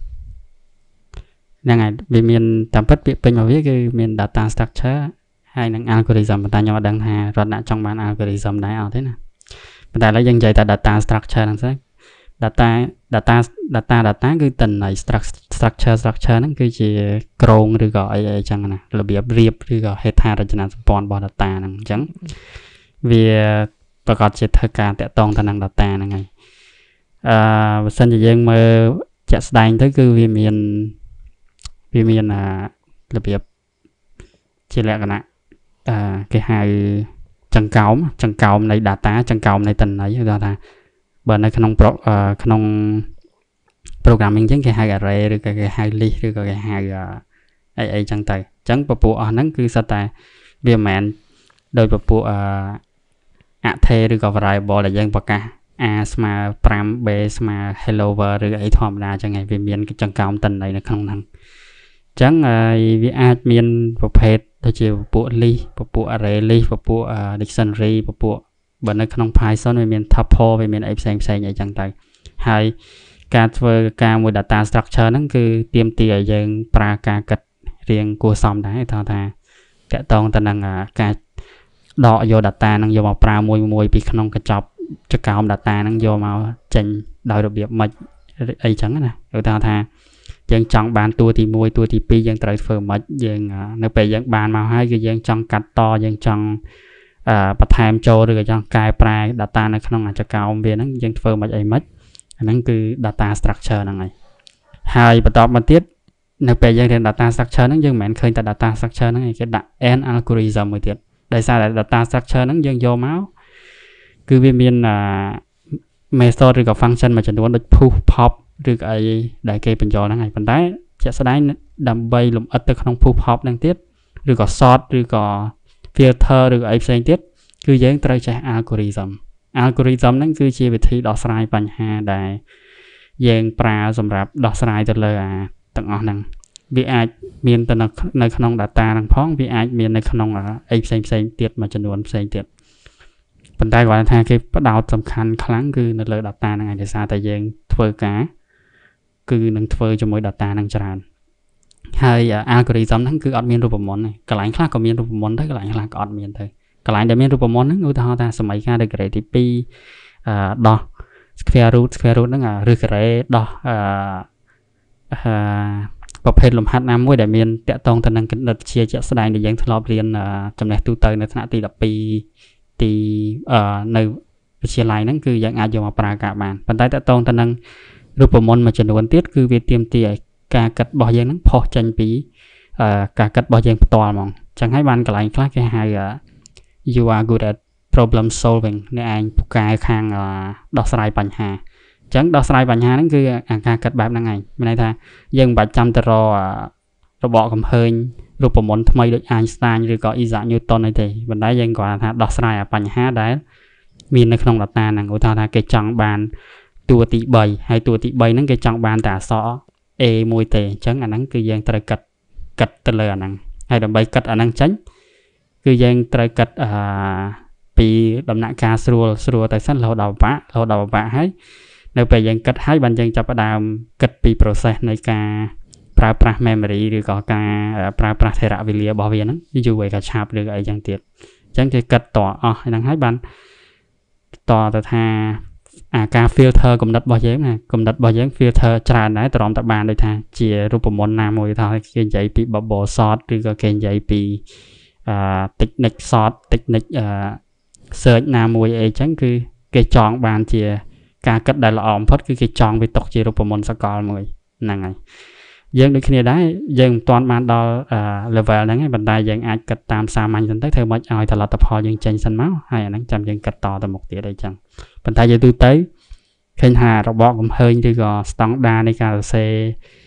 ហ្នឹងហើយវាមានតាមពិតពាក្យពេញរបស់វាគឺមាន data structure ហើយនឹង algorithm ប៉ុន្តែខ្ញុំអត់ដឹងថារដ្ឋអ្នកចង់បាន algorithm ដែរអត់ទេណាប៉ុន្តែឥឡូវយើងនិយាយតែ data structure ហ្នឹងទៅ data data data data គឺតន័យ structure structure ហ្នឹងគឺជាគ្រោងឬក៏អីអីចឹងណារបៀបរៀបឬក៏ហេដ្ឋារចនាសម្ព័ន្ធរបស់ data ហ្នឹងអញ្ចឹងវាប្រកាសជាធ្វើការតាក់ទងទៅនឹង data ហ្នឹងហើយអឺបើសិនជាយើងមើលជាក់ស្ដែងទៅគឺវាមានវាមានអារបៀបជាលក្ខណៈអឺគេហៅចង្កោមចង្កោមនៃ data ចង្កោមនៃតន័យគឺថាបើនៅក្នុងក្នុង programming អញ្ចឹងគេហៅ array ឬក៏គេហៅ list ឬក៏គេហៅអីអីចឹងទៅអញ្ចឹងពពួកអស់ហ្នឹងគឺសិតតែវាមិនមែនដោយពពួកអអថេឬក៏ variable ដែលយើងប្រកាស a ស្មើ five b ស្មើ hello world ឬអីធម្មតាអញ្ចឹងហើយវាមានចង្កោមតន័យនៅក្នុងហ្នឹងអញ្ចឹងហើយវាអាចមានប្រភេទដូចជាពពួក list ពពួក array list ពពួក dictionary ពពួកបើនៅក្នុង Python វាមាន tuple វាមានអីផ្សេងផ្សេងអីចឹងទៅហើយការធ្វើការមួយ data structure ហ្នឹងគឺទាមទារឲ្យយើងប្រើការគិតរៀងគួរសមដែរថាថាតកតងទៅនឹងការដកយក data ហ្នឹងយកមកប្រើមួយមួយពីក្នុងកញ្ចប់ចង្កោម data ហ្នឹងយកមកចេញដោយរបៀបម៉េចអីចឹងណាគឺថាថាយើងចង់បានតួទីoneតួទីtwoយើងត្រូវធ្វើម៉េចយើងនៅពេលយើងបានមកហើយគឺយើងចង់កាត់តយើងចង់អឺបន្ថែមចូលឬក៏ចង់កែប្រែ data នៅក្នុងអាចកោមវាហ្នឹងយើងធ្វើមិនអីមិនអាហ្នឹងគឺ data structure ហ្នឹងហើយហើយបន្តមកទៀតនៅពេលយើងរៀន data structure ហ្នឹងយើងមិនមែនឃើញតែ data structure ហ្នឹងឯងគេដាក់ n algorithm មួយទៀតដោយសារតែ data structure ហ្នឹងយើងយកមកគឺវាមានអា method ឬក៏ function មួយចំនួនដូច push pop ឬក៏អីដែលគេបញ្ចូលហ្នឹងហើយប៉ុន្តែជាក់ស្ដែងដើម្បីលម្អិតទៅក្នុង push pop ហ្នឹងទៀតឬក៏ sort ឬក៏ filter ឬអីផ្សេងទៀតគឺយើងត្រូវចេះ algorithm algorithm ហ្នឹងគឺជាវិធីដោះស្រាយបញ្ហាដែលយើងប្រើសម្រាប់ដោះស្រាយទៅលើអាទាំងអស់ហ្នឹងវាអាចមានទៅនៅក្នុង data ហ្នឹងផងវាអាចមាននៅក្នុងអីផ្សេងផ្សេងទៀតមួយចំនួនផ្សេងទៀតប៉ុន្តែគាត់ថាគេផ្ដោតសំខាន់ខ្លាំងគឺនៅលើ data ហ្នឹងឯងដោយសារតែយើងធ្វើការគឺនឹងធ្វើជាមួយ data ហ្នឹងច្រើនហើយ algorithm ហ្នឹងគឺអត់មានរូបមន្តទេកន្លែងខ្លះក៏មានរូបមន្តដែរកន្លែងខ្លះក៏អត់មានទេកន្លែងដែលមានរូបមន្តហ្នឹងឧទាហរណ៍ថាសម័យកាល degree ទីtwo អឺដោះ square root square root ហ្នឹងឬ array ដោះអឺអឺប្រភេទលំហាត់ណាមួយដែលមានតាក់ទងទៅនឹងគណិតវិទ្យាជាក់ស្ដែងដែលយើងធ្លាប់រៀនចំណេះទូទៅនៅថ្នាក់ទីtwelveទីអឺនៅវិទ្យាល័យហ្នឹងគឺយើងអាចយកមកប្រើការបានប៉ុន្តែតាក់ទងទៅនឹងរូបមន្តមួយចំនួនទៀតគឺវាទាមទារឲ្យការគិតរបស់យើងហ្នឹងផុសចេញពីអឺការគិតរបស់យើងផ្ទាល់ហ្មងអញ្ចឹងហើយបានកន្លែងខ្លះគេហៅ you are good at problem solving អ្នកឯងពូកែខាងដោះស្រាយបញ្ហាអញ្ចឹងដោះស្រាយបញ្ហាហ្នឹងគឺអាការគិតបែបហ្នឹងឯងមានន័យថាយើងមិនបាច់ចាំទៅរករបកកំហើញរូបមន្តថ្មីដូច Einstein ឬក៏ Isaac Newton អីទេប៉ុន្តែយើងគាត់ថាដោះស្រាយអាបញ្ហាដែលមាននៅក្នុង data ហ្នឹងឧទាហរណ៍ថាគេចង់បានតួទី3ហើយតួទី3ហ្នឹងគេចង់បានតែអក្សរ A មួយទេអញ្ចឹងអាហ្នឹងគឺយើងត្រូវកាត់កាត់ទៅលើអាហ្នឹងហើយដើម្បីកាត់អាហ្នឹងចេញគឺយើងត្រូវកាត់អាពីដំណាក់កាលស្រួលស្រួលទៅសិនរហូតដល់ពិបាករហូតដល់ពិបាកហើយនៅពេលយើងគិតហើយបានយើងចាប់ផ្ដើមគិតពី process នៃការប្រើប្រាស់ memory ឬក៏ការប្រើប្រាស់ថេរវេលារបស់វាហ្នឹងយូរឯក៏ឆាប់ឬអីចឹងទៀតអញ្ចឹងគេគិតតអស់ហ្នឹងហើយបានតទៅថាអាការ filter គំនិតរបស់យើងណាគំនិតរបស់យើង filter ច្រើនដែរតរំតបានដូចថាជារូបមន្តណាមួយថាគេនិយាយពី bubble sort ឬក៏គេនិយាយពីអឺ technique sort technique អឺ search ណាមួយអីចឹងគឺគេចង់បានជាការគិតដែលល្អបំផុតគឺគេចង់វាຕົកជារូបមន្តសកលមួយហ្នឹងហើយយើងដូចគ្នាដែរយើងមិនទាន់បានដល់ level ហ្នឹងទេប៉ុន្តែយើងអាចគិតតាមសាមញ្ញសិនទៅធ្វើម៉េចឲ្យផលិតផលយើងចេញសិនមកហើយអាហ្នឹងចាំយើងគិតតទៅមុខទៀតអីចឹងប៉ុន្តែយើងទូទៅឃើញថារបបកំហើញឬក៏ standard នៃការសរសេរ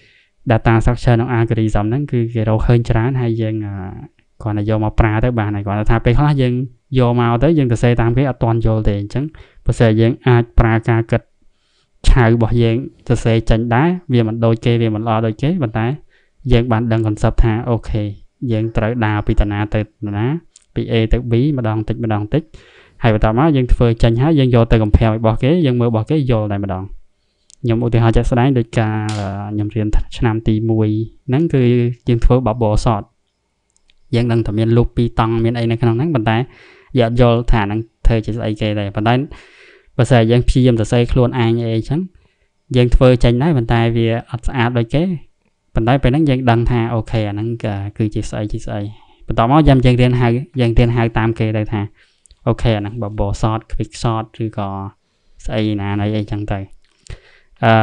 data structure និង algorithm ហ្នឹងគឺគេរកឃើញច្រើនហើយយើងគ្រាន់តែយកមកប្រើទៅបានហើយគ្រាន់តែថាពេលខ្លះយើងយកមកទៅយើងសរសេរតាមគេអត់ទាន់យល់ទេអញ្ចឹងបើសិនយើងអាចប្រើការគិតឆៅរបស់យើងសរសេរចេញដែរវាមិនដូចគេវាមិនល្អដូចគេប៉ុន្តែយើងបានដឹង concept ថាអូខេយើងត្រូវដើរពីតាណាទៅតាណាពី A ទៅ B ម្ដងតិចម្ដងតិចហើយបន្ទាប់មកយើងធ្វើចេញហើយយើងយកទៅ compare របស់គេយើងមើលរបស់គេយល់តែម្ដងខ្ញុំឧទាហរណ៍ជាក់ស្ដែងដូចការខ្ញុំរៀនឆ្នាំទីមួយហ្នឹងគឺយើងធ្វើ bubble sort យើងដឹងតែមាន loop ពីរតង់មានអីនៅក្នុងហ្នឹងប៉ុន្តែយើងអត់យល់ថាហ្នឹងធ្វើជាស្អីគេដែរប៉ុន្តែបើស្អីយើងព្យាយាមសរសេរខ្លួនឯងអីចឹងយើងធ្វើចេញដែរប៉ុន្តែវាអត់ស្អាតដូចគេប៉ុន្តែពេលហ្នឹងយើងដឹងថាអូខេអាហ្នឹងគឺជាស្អីជាស្អីបន្ទាប់មកយើងយើងរៀនហៅយើងរៀនហៅតាមគេទៅថាអូខេអាហ្នឹង bubble sort quick sort ឬក៏ស្អីណាណីអីចឹងទៅអឺ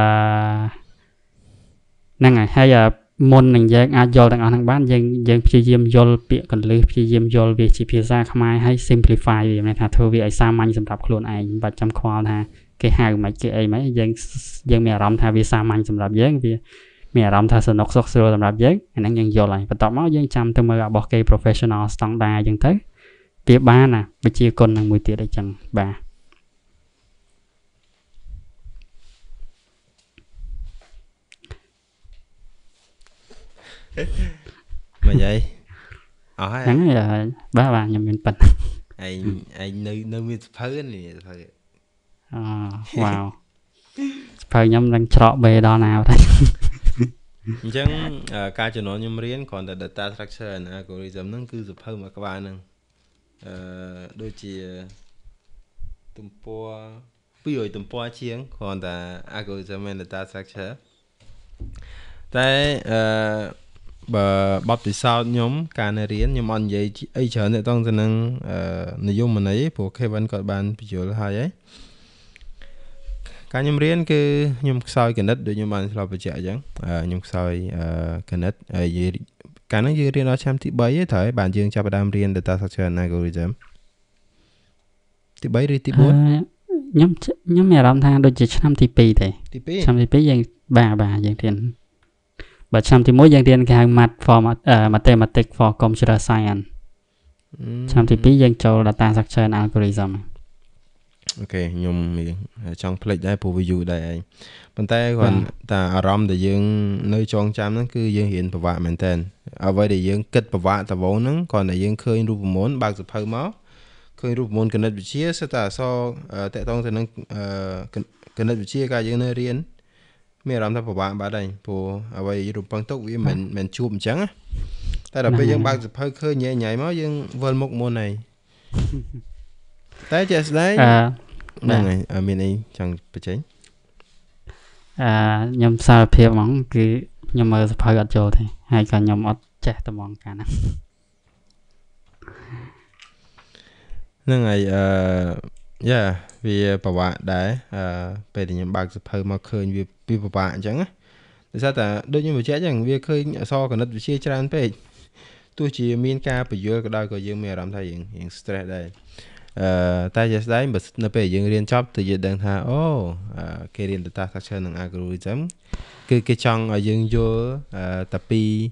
ហ្នឹងហើយហើយមុននឹងយើងអាចយល់ទាំងអស់ហ្នឹងបានយើងយើងព្យាយាមយល់ពាក្យកន្លឹះព្យាយាមយល់វាជាភាសាខ្មែរហើយ simplify វាមានថាធ្វើវាឲ្យសាមញ្ញសម្រាប់ខ្លួនឯងមិនបាច់ចាំខ្វល់ថាគេហៅមិនគេអីមិនយើងយើងមានអារម្មណ៍ថាវាសាមញ្ញសម្រាប់យើងវាមានអារម្មណ៍ថាសនុកសុខស្រួលសម្រាប់យើងអាហ្នឹងយើងយល់ហើយបន្ទាប់មកយើងចាំទៅមើលរបស់គេ professional standard អញ្ចឹងទៅវាបានណាវិជាគុណនឹងមួយទៀតអីចឹងបាទមកយាយអស់ហើយហ្នឹងហើយបាទបាទខ្ញុំមានប៉ុណ្ណឹងឯងឯងនៅនៅមានសភៅនេះសភៅអូវ៉ាវសភៅខ្ញុំនឹងច្រកបេដល់ណាទៅអញ្ចឹងការជំនាន់ខ្ញុំរៀនគ្រាន់តែ data structure and algorithm ហ្នឹងគឺសភៅមួយក្បាលហ្នឹងអឺដូចជាទំព័រពីររយទំព័រជាងគ្រាន់តែ algorithm and data structure តែអឺបើបទពិសោធន៍ខ្ញុំការនៅរៀនខ្ញុំអត់និយាយអីច្រើនទេតង់ទៅនឹងនិយមន័យព្រោះ Kevin គាត់បានបញ្យល់ហើយហើយការខ្ញុំរៀនគឺខ្ញុំខ្សោយគណិតដូចខ្ញុំបានឆ្លប់បញ្ជាក់អញ្ចឹងខ្ញុំខ្សោយគណិតហើយកាលហ្នឹងយើងរៀនដល់ឆ្នាំទី3ទេត្រូវហើយបានយើងចាប់ផ្ដើមរៀន data structure and algorithm ទី3ឬទី4 ខ្ញុំខ្ញុំមានអារម្មណ៍ថាដូចជាឆ្នាំទី2ទេទី2 ឆ្នាំទី2យើងបាទបាទយើងរៀនបើឆ្នាំទី1យើងរៀនគេហៅ Math for Mathematics for Computer Science ឆ្នាំទី2យើងចូល Data Structure and Algorithm អូខេខ្ញុំចង់ផ្លេចដែរព្រោះវាយូរដែរឯងប៉ុន្តែគាត់តែអារម្មណ៍ដែលយើងនៅចងចាំហ្នឹងគឺយើងរៀនប្រវត្តិមែនតើអ្វីដែលយើងគិតប្រវត្តិដំបូងហ្នឹងគ្រាន់តែយើងឃើញរូបមន្តបើកសភៅមកឃើញរូបមន្តគណិតវិទ្យាសិតតែអក្សរតាក់ទងទៅនឹងគណិតវិទ្យាការយើងនៅរៀនមានអារម្មណ៍ថាពិបាកបាត់ហើយព្រោះអ្វីរំពឹងទុកវាមិនមិនជួបអញ្ចឹងតែដល់ពេលយើងបើកសភៅឃើញញ៉ៃញ៉ៃមកយើងវិលមុខមុនហើយតែជាក់ស្ដែងហ្នឹងហើយមានអីចង់បញ្ចេញអឺខ្ញុំសារភាពហ្មងគឺខ្ញុំមើលសភៅអត់ចូលទេហើយក៏ខ្ញុំអត់ចេះតែហ្មងកាលហ្នឹងហ្នឹងហើយអឺយ៉ាវាពិបាកដែរអឺពេលដែលខ្ញុំបើកសភៅមកឃើញវាវាពិបាកអញ្ចឹងណាដោយសារតែដូចខ្ញុំបញ្ជាក់អញ្ចឹងវាឃើញអក្សរគណិតវិទ្យាច្រើនពេកទោះជាមានការបញ្យល់ក៏ដោយក៏យើងមានអារម្មណ៍ថាយើងរៀង stress ដែរអឺតែជាស្ដែងបើនៅពេលយើងរៀនចប់ទៅយើងដឹងថាអូគេរៀន data structure និង algorithm គឺគេចង់ឲ្យយើងយល់តែពី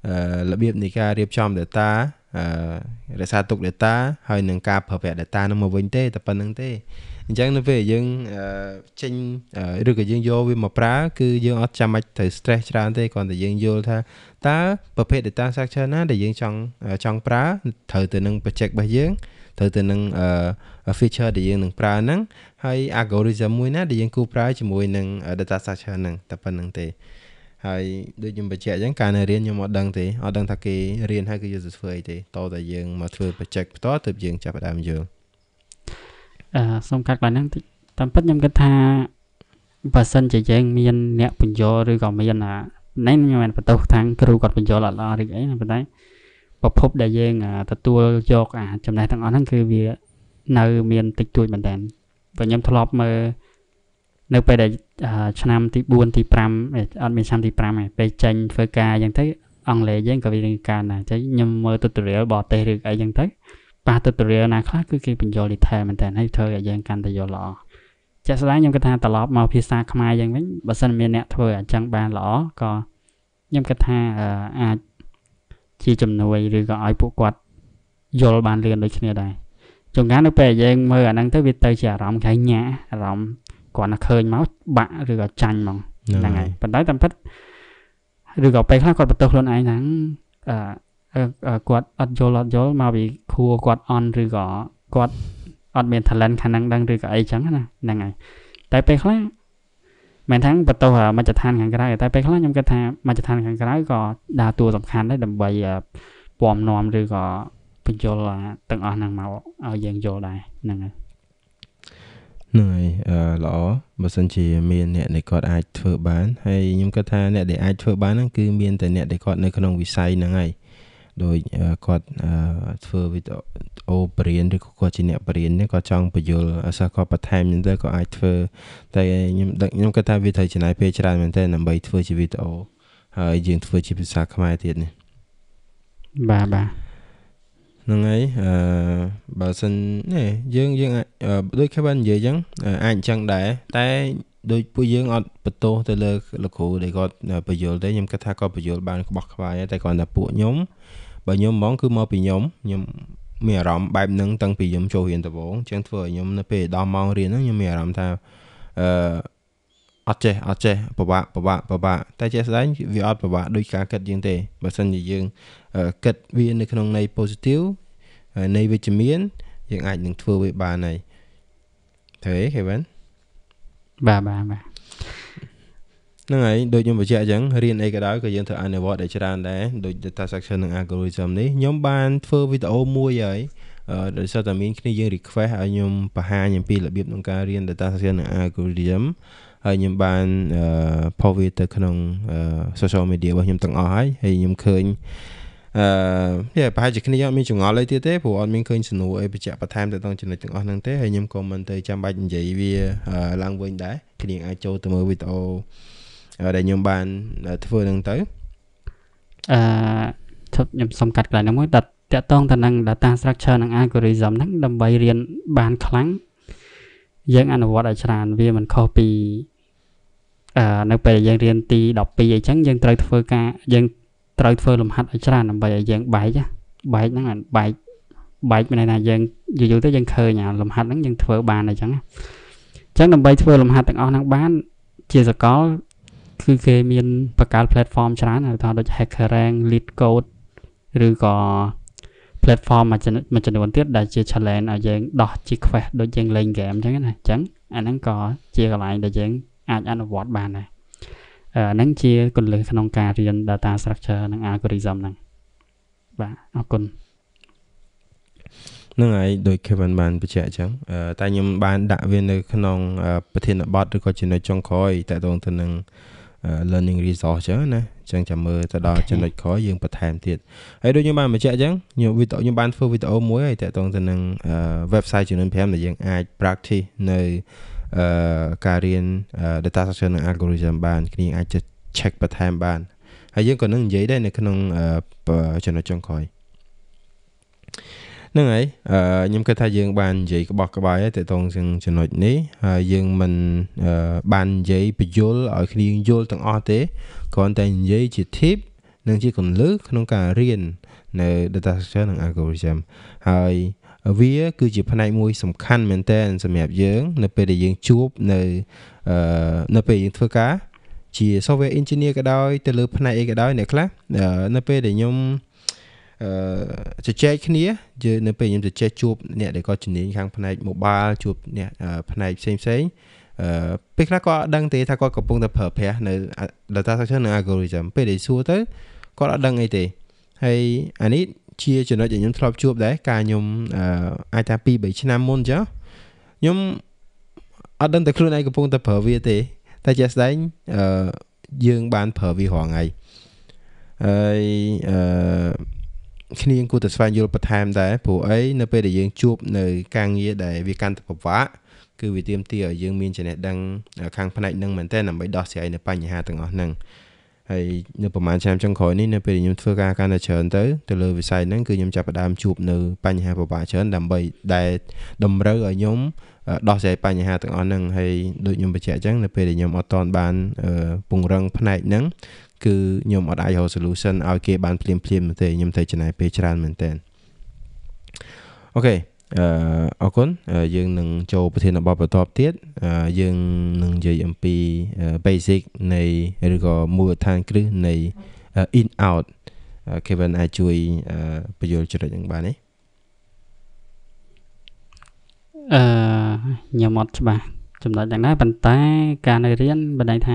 របៀបនៃការរៀបចំ data រក្សាទុក data ហើយនឹងការប្រើប្រាស់ data នឹងមកវិញទេតែប៉ុណ្្នឹងទេអញ្ចឹងនៅពេលយើងចេញឬក៏យើងយកវាមកប្រើគឺយើងអត់ចាំបាច់ត្រូវ stress ច្រើនទេគ្រាន់តែយើងយល់ថាតើប្រភេទ data structure ណាដែលយើងចង់ចង់ប្រើត្រូវទៅនឹង project របស់យើងត្រូវទៅនឹង feature ដែលយើងនឹងប្រើហ្នឹងហើយ algorithm មួយណាដែលយើងគូប្រើជាមួយនឹង data structure ហ្នឹងតែប៉ុណ្្នឹងទេហើយដូចខ្ញុំបញ្ជាក់អញ្ចឹងការនៅរៀនខ្ញុំអត់ដឹងទេអត់ដឹងថាគេរៀនហើយគេយកទៅធ្វើអីទេតតែយើងមកធ្វើ project បន្តទៅយើងចាប់ផ្ដើមយល់អឺសូមកាត់កន្លែងហ្នឹងតាមពិតខ្ញុំគិតថាបើសិនជាយើងមានអ្នកបញ្យល់ឬក៏មានអានេះខ្ញុំមិនបន្ទោសខាងគ្រូគាត់បញ្យល់អត់ល្អឬអីប៉ុន្តែប្រភពដែលយើងទទួលយកអាចំណេះទាំងអស់ហ្នឹងគឺវានៅមានតិចតួចមែនតើបើខ្ញុំធ្លាប់មើលនៅពេលដែលឆ្នាំទី4ទី5អត់មានឆ្នាំទី5ទេពេលចេញធ្វើការអញ្ចឹងទៅអង់គ្លេសយើងក៏វារៀងកើនដែរតែខ្ញុំមើល tutorial បរទេសឬអីអញ្ចឹងទៅប៉ះ tutorial ណាខ្លះគឺគេបញ្យល់ detail មែនតើហើយធ្វើឲ្យយើងកាន់តែយល់ល្អជាក់ស្ដែងខ្ញុំគិតថាត្រឡប់មកភាសាខ្មែរយ៉ាងវិញបើសិនមានអ្នកធ្វើអញ្ចឹងបានល្អក៏ខ្ញុំគិតថាអាចជាជំនួយឬក៏ឲ្យពួកគាត់យល់បានលឿនដូចគ្នាដែរជួនកាលនៅពេលយើងមើលអាហ្នឹងទៅវាទៅជាអារម្មណ៍កែញ៉ាអារម្មណ៍គាត់ណាឃើញមកបាក់ឬក៏ចាញ់ហ្មងហ្នឹងហើយប៉ុន្តែតាមពិតឬក៏ពេលខ្លះគាត់បន្ទោសខ្លួនឯងហ្នឹងអឺគាត់អត់យល់អត់យល់មកពីខួរគាត់អន់ឬក៏គាត់អត់មាន talent ខាងហ្នឹងដឹងឬក៏អីចឹងណាហ្នឹងហើយតែពេលខ្លះមិនថាបន្ទោសមជ្ឈដ្ឋានខាងក្រៅតែពេលខ្លះខ្ញុំគិតថាមជ្ឈដ្ឋានខាងក្រៅក៏ដើរតួសំខាន់ដែរដើម្បីពំនាំឬក៏បញ្យល់ទាំងអស់ហ្នឹងមកឲ្យយើងយល់ដែរហ្នឹងហើយហ្នឹងហើយអឺល្អបើសិនជាមានអ្នកដែលគាត់អាចធ្វើបានហើយខ្ញុំគិតថាអ្នកដែលអាចធ្វើបានហ្នឹងគឺមានតែអ្នកដែលគាត់នៅក្នុងវិស័យហ្នឹងហើយដោយគាត់ធ្វើវីដេអូបរៀនឬក៏គាត់ជាអ្នកបរៀននេះគាត់ចង់បញ្យល់សិស្សគាត់បន្ថែមហ្នឹងទៅក៏អាចធ្វើតែខ្ញុំខ្ញុំគិតថាវាត្រូវចំណាយពេលច្រើនមែនទែនដើម្បីធ្វើជាវីដេអូហើយយើងធ្វើជាភាសាខ្មែរទៀតនេះបាទបាទហ្នឹងហើយអឺបើសិននេះយើងយើងដូចគេបាននិយាយអញ្ចឹងអាចអញ្ចឹងដែរតែដូចពួកយើងអត់បន្ទោសទៅលើលោកគ្រូដែលគាត់បញ្យល់ទេខ្ញុំគិតថាគាត់បញ្យល់បានក្បោះក្បាយតែគ្រាន់តែពួកខ្ញុំបើខ្ញុំហ្មងគឺមកពីខ្ញុំខ្ញុំមានអារម្មណ៍បែបហ្នឹងតាំងពីខ្ញុំចូលរៀនដំបូងអញ្ចឹងធ្វើឲ្យខ្ញុំនៅពេលដល់ម៉ោងរៀនហ្នឹងខ្ញុំមានអារម្មណ៍ថាអឺអត់ចេះអត់ចេះពិបាកពិបាកពិបាកតែជាក់ស្ដែងវាអត់ពិបាកដូចការគិតយើងទេបើសិនជាយើងគិតវានៅក្នុងន័យ positive ន័យវិជ្ជមានយើងអាចនឹងធ្វើវាបានហើយត្រូវទេ Kevin បាទបាទបាទហ្នឹងហើយដូចខ្ញុំបញ្ជាក់អញ្ចឹងរៀនអីក៏ដោយក៏យើងត្រូវអនុវត្តឲ្យច្រើនដែរដូច data structure និង algorithm នេះខ្ញុំបានធ្វើវីដេអូមួយហើយដោយសារតែមានគ្នាយើង request ឲ្យខ្ញុំបង្ហាញអំពីរបៀបក្នុងការរៀន data structure និង algorithm ហើយខ្ញុំបានផុសវាទៅក្នុង social media របស់ខ្ញុំទាំងអស់ហើយហើយខ្ញុំឃើញអឺប្រហែលជាគ្នាអត់មានចងល់អីទៀតទេព្រោះអត់មានឃើញសំណួរអីបញ្ជាក់បន្ថែមទៅដល់ចំណុចទាំងអស់ហ្នឹងទេហើយខ្ញុំក៏មិនទៅចាំបាច់និយាយវាឡើងវិញដែរគ្នាអាចចូលទៅមើលវីដេអូដែលខ្ញុំបានធ្វើហ្នឹងទៅអឺខ្ញុំសុំកាត់កន្លែងហ្នឹងមួយតាក់ទងទៅនឹង data structure និង algorithm ហ្នឹងដើម្បីរៀនបានខ្លាំងយើងអនុវត្តឲ្យច្រើនវាមិនខុសពីអឺនៅពេលយើងរៀនទីដប់ពីរអីចឹងយើងត្រូវធ្វើការយើងត្រូវធ្វើលំហាត់ឲ្យច្រើនដើម្បីឲ្យយើងបែកបែកហ្នឹងបែកបែកមានន័យថាយើងយូរយូរទៅយើងឃើញអាលំហាត់ហ្នឹងយើងធ្វើបានអញ្ចឹងអញ្ចឹងដើម្បីធ្វើលំហាត់ទាំងអស់ហ្នឹងបានជាសកលគឺគេមានបង្កើត platform ច្រើនហៅថាដូច HackerRank, LeetCode ឬក៏ platform មួយចំនួនទៀតដែលជា challenge ឲ្យយើងដោះជា quest ដូចយើងលេង game អញ្ចឹងណាអញ្ចឹងអាហ្នឹងក៏ជាកន្លែងដែលយើងអាចអនុវត្តបានដែរអឺហ្នឹងជាគន្លឹះក្នុងការរៀន data structure និង algorithm ហ្នឹងបាទអរគុណហ្នឹងហើយដូច Kevin បានបញ្ជាក់អញ្ចឹងតែខ្ញុំបានដាក់វានៅក្នុងប្រធានបទឬក៏ចំណុចចុងក្រោយតើតើទៅនឹង learning resource ចឹងណាអញ្ចឹងចាំមើលទៅដល់ចំណុចក្រោយយើងបន្ថែមទៀតហើយដូចខ្ញុំបានបញ្ជាក់អញ្ចឹងខ្ញុំវីដេអូខ្ញុំបានធ្វើវីដេអូមួយហើយតើតើទៅនឹង website ចំនួន5ដែលយើងអាច practice នៅអឺការរៀន data structure និង algorithm បានគ្នាអាច check បន្ថែមបានហើយយើងក៏នឹងនិយាយដែរនៅក្នុងចំណុចចុងក្រោយហ្នឹងហើយខ្ញុំគិតថាយើងបាននិយាយក្បោះក្បាយទៅតងនឹងចំណុចនេះហើយយើងមិនបាននិយាយបញ្យល់ឲ្យគ្នាយល់ទាំងអស់ទេគ្រាន់តែនិយាយជា tip នឹងជាគន្លឹះក្នុងការរៀននៅ data structure និង algorithm ហើយវាគឺជាផ្នែកមួយសំខាន់មែនទែនសម្រាប់យើងនៅពេលដែលយើងជួបនៅអឺនៅពេលយើងធ្វើការជា software engineer ក៏ដោយទៅលើផ្នែកអីក៏ដោយអ្នកខ្លះនៅពេលដែលខ្ញុំអឺជជែកគ្នាយើងនៅពេលខ្ញុំជជែកជួបអ្នកដែលគាត់ជំនាញខាងផ្នែក mobile ជួបអ្នកផ្នែកផ្សេងផ្សេងអឺពេលខ្លះគាត់អត់ដឹងទេថាគាត់កំពុងតែប្រើប្រាស់នៅ data structure និង algorithm ពេលដែលសួរទៅគាត់អត់ដឹងអីទេហើយអានេះជាចំណុចដែលខ្ញុំធ្លាប់ជួបដែរការខ្ញុំអឺអាចថាពីរបីឆ្នាំមុនអញ្ចឹងខ្ញុំអត់ដឹងតែខ្លួនឯងកំពុងតែប្រើវាទេតែជាក់ស្ដែងអឺយើងបានប្រើវារាល់ថ្ងៃហើយអឺគ្នាគួរតែស្វែងយល់បន្ថែមដែរព្រោះអីនៅពេលដែលយើងជួបនៅការងារដែលវាកាន់តែពិបាកគឺវាទាមទារឲ្យយើងមានចំណេះដឹងខាងផ្នែកហ្នឹងមែនតើដើម្បីដោះស្រាយនៅបញ្ហាទាំងអស់ហ្នឹងហើយនៅប្រហែលឆ្នាំចុងក្រោយនេះនៅពេលខ្ញុំធ្វើការកាន់តែច្រើនទៅទៅលើវិស័យហ្នឹងគឺខ្ញុំចាប់ផ្ដើមជួបនៅបញ្ហាពិបាកច្រើនដើម្បីដែលតម្រូវឲ្យខ្ញុំដោះស្រាយបញ្ហាទាំងអស់ហ្នឹងហើយដូចខ្ញុំបញ្ជាក់អញ្ចឹងនៅពេលដែលខ្ញុំអត់ទាន់បានពង្រឹងផ្នែកហ្នឹងគឺខ្ញុំអត់អាចរក solution ឲ្យគេបានភ្លាមភ្លាមទេខ្ញុំត្រូវចំណាយពេលច្រើនមែនតើអូខេអឺអរគុណយើងនឹងចូលប្រធានបទបន្តទៀតយើងនឹងនិយាយអំពី basic នៃឬក៏មូលដ្ឋានគ្រឹះនៃ in out Kevin អាចជួយបញ្យល់ចំណុចហ្នឹងបានទេអឺខ្ញុំអត់ច្បាស់ចំណុចហ្នឹងដែរប៉ុន្តែការនៅរៀនបណ្ដាលថា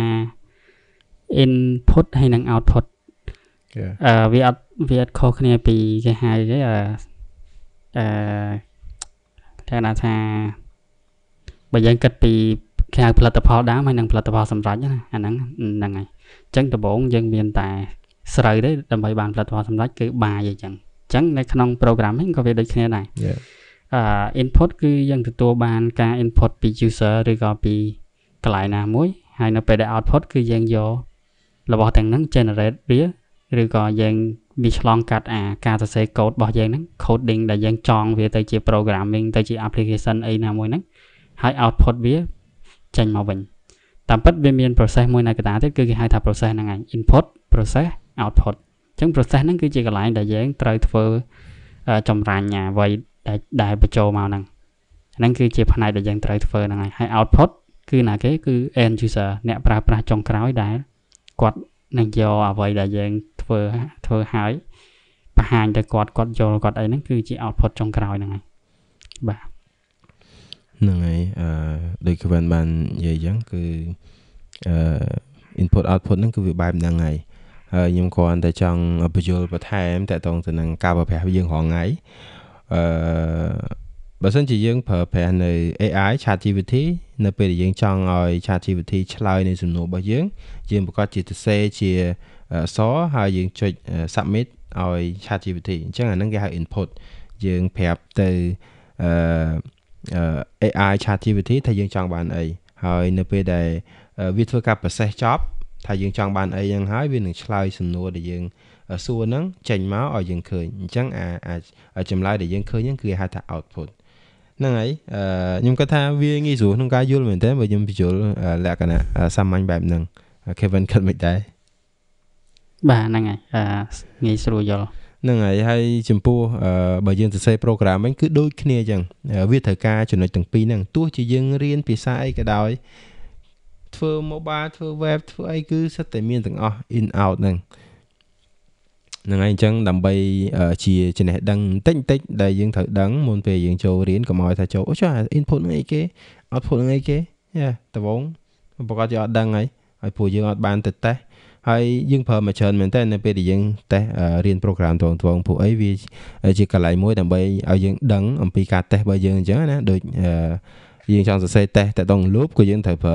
input ហើយនិង output អឺវាអត់វាអត់ខុសគ្នាពីគេហៅគេអឺអឺគេថាបើយើងគិតពីគេហៅផលិតផលដើមហើយនិងផលិតផលសម្រេចណាអាហ្នឹងហ្នឹងហើយអញ្ចឹងដំបូងយើងមានតែស្រូវទេដើម្បីបានផលិតផលសម្រេចគឺបាយអញ្ចឹងអញ្ចឹងនៅក្នុង programming ក៏វាដូចគ្នាដែរអឺ input គឺយើងទទួលបានការ input ពី user ឬក៏ពីកន្លែងណាមួយហើយនៅពេលដែល output គឺយើងយករបស់ទាំងហ្នឹង generate វាឬក៏យើងវាឆ្លងកាត់អាការសរសេរ code របស់យើងហ្នឹង coding ដែលយើងចង់វាទៅជា programming ទៅជា application អីណាមួយហ្នឹងហើយ output វាចេញមកវិញតាមពិតវាមាន process មួយនៅកណ្ដាលទៀតគឺគេហៅថា process ហ្នឹងឯង input process output អញ្ចឹង process ហ្នឹងគឺជាកន្លែងដែលយើងត្រូវធ្វើចម្រាញ់អ្វីដែលដែលបញ្ចូលមកហ្នឹងហ្នឹងគឺជាផ្នែកដែលយើងត្រូវធ្វើហ្នឹងហើយហើយ output គឺណាគេគឺ end user អ្នកប្រើប្រាស់ចុងក្រោយដែលគាត់នឹងយកអ្វីដែលយើងធ្វើធ្វើហើយបង្ហាញទៅគាត់គាត់យល់គាត់អីហ្នឹងគឺជា output ចុងក្រោយហ្នឹងហើយបាទហ្នឹងហើយអឺដូច Kevin បាននិយាយអញ្ចឹងគឺអឺ input output ហ្នឹងគឺវាបែបហ្នឹងហើយហើយខ្ញុំគ្រាន់តែចង់បញ្យល់បន្ថែមតកតងទៅនឹងការប្រើប្រាស់យើងរាល់ថ្ងៃអឺបើសិនជាយើងប្រើប្រាស់នៅ เอ ไอ ChatGPT នៅពេលដែលយើងចង់ឲ្យ ChatGPT ឆ្លើយនៅសំណួររបស់យើងយើងប្រកាសជាសរសេរជាអក្សរហើយយើងចុច submit ឲ្យ ChatGPT អញ្ចឹងអាហ្នឹងគេហៅ input យើងប្រាប់ទៅអឺ เอ ไอ ChatGPT ថាយើងចង់បានអីហើយនៅពេលដែលវាធ្វើការ process ចប់ថាយើងចង់បានអីហ្នឹងហើយវានឹងឆ្លើយសំណួរដែលយើងសួរហ្នឹងចេញមកឲ្យយើងឃើញអញ្ចឹងអាចម្លើយដែលយើងឃើញហ្នឹងគឺគេហៅថា output ហ្នឹងហើយអឺខ្ញុំគិតថាវាងាយស្រួលក្នុងការយល់មែនទេបើខ្ញុំបញ្យល់លក្ខណៈសាមញ្ញបែបហ្នឹង Kevin គិតមិនដែរបាទហ្នឹងហើយអឺងាយស្រួលយល់ហ្នឹងហើយហើយចំពោះបើយើងសរសេរ programming គឺដូចគ្នាអញ្ចឹងវាត្រូវការចំណុចទាំងពីរហ្នឹងទោះជាយើងរៀនភាសាអីក៏ដោយធ្វើ mobile ធ្វើ web ធ្វើអីគឺសិតតែមានទាំងអស់ in out ហ្នឹងហ្នឹងហើយអញ្ចឹងដើម្បីជាចំណេះដឹងបន្តិចបន្តិចដែលយើងត្រូវដឹងមុនពេលយើងចូលរៀនកុំឲ្យថាចូលអូចុះ input ហ្នឹងអីគេ output ហ្នឹងអីគេយ៉ាដំបូងប្រកាសជាអត់ដឹងហើយហើយព្រោះយើងអត់បានទៅតេស្តហើយយើងប្រើមកច្រើនមែនតើនៅពេលដែលយើងតេស្តរៀន program ទ្វងទ្វងព្រោះអីវាជាកន្លែងមួយដើម្បីឲ្យយើងដឹងអំពីការតេស្តរបស់យើងអញ្ចឹងណាដូចយើងចង់សរសេរតេស្តតែដង loop ក៏យើងត្រូវប្រើ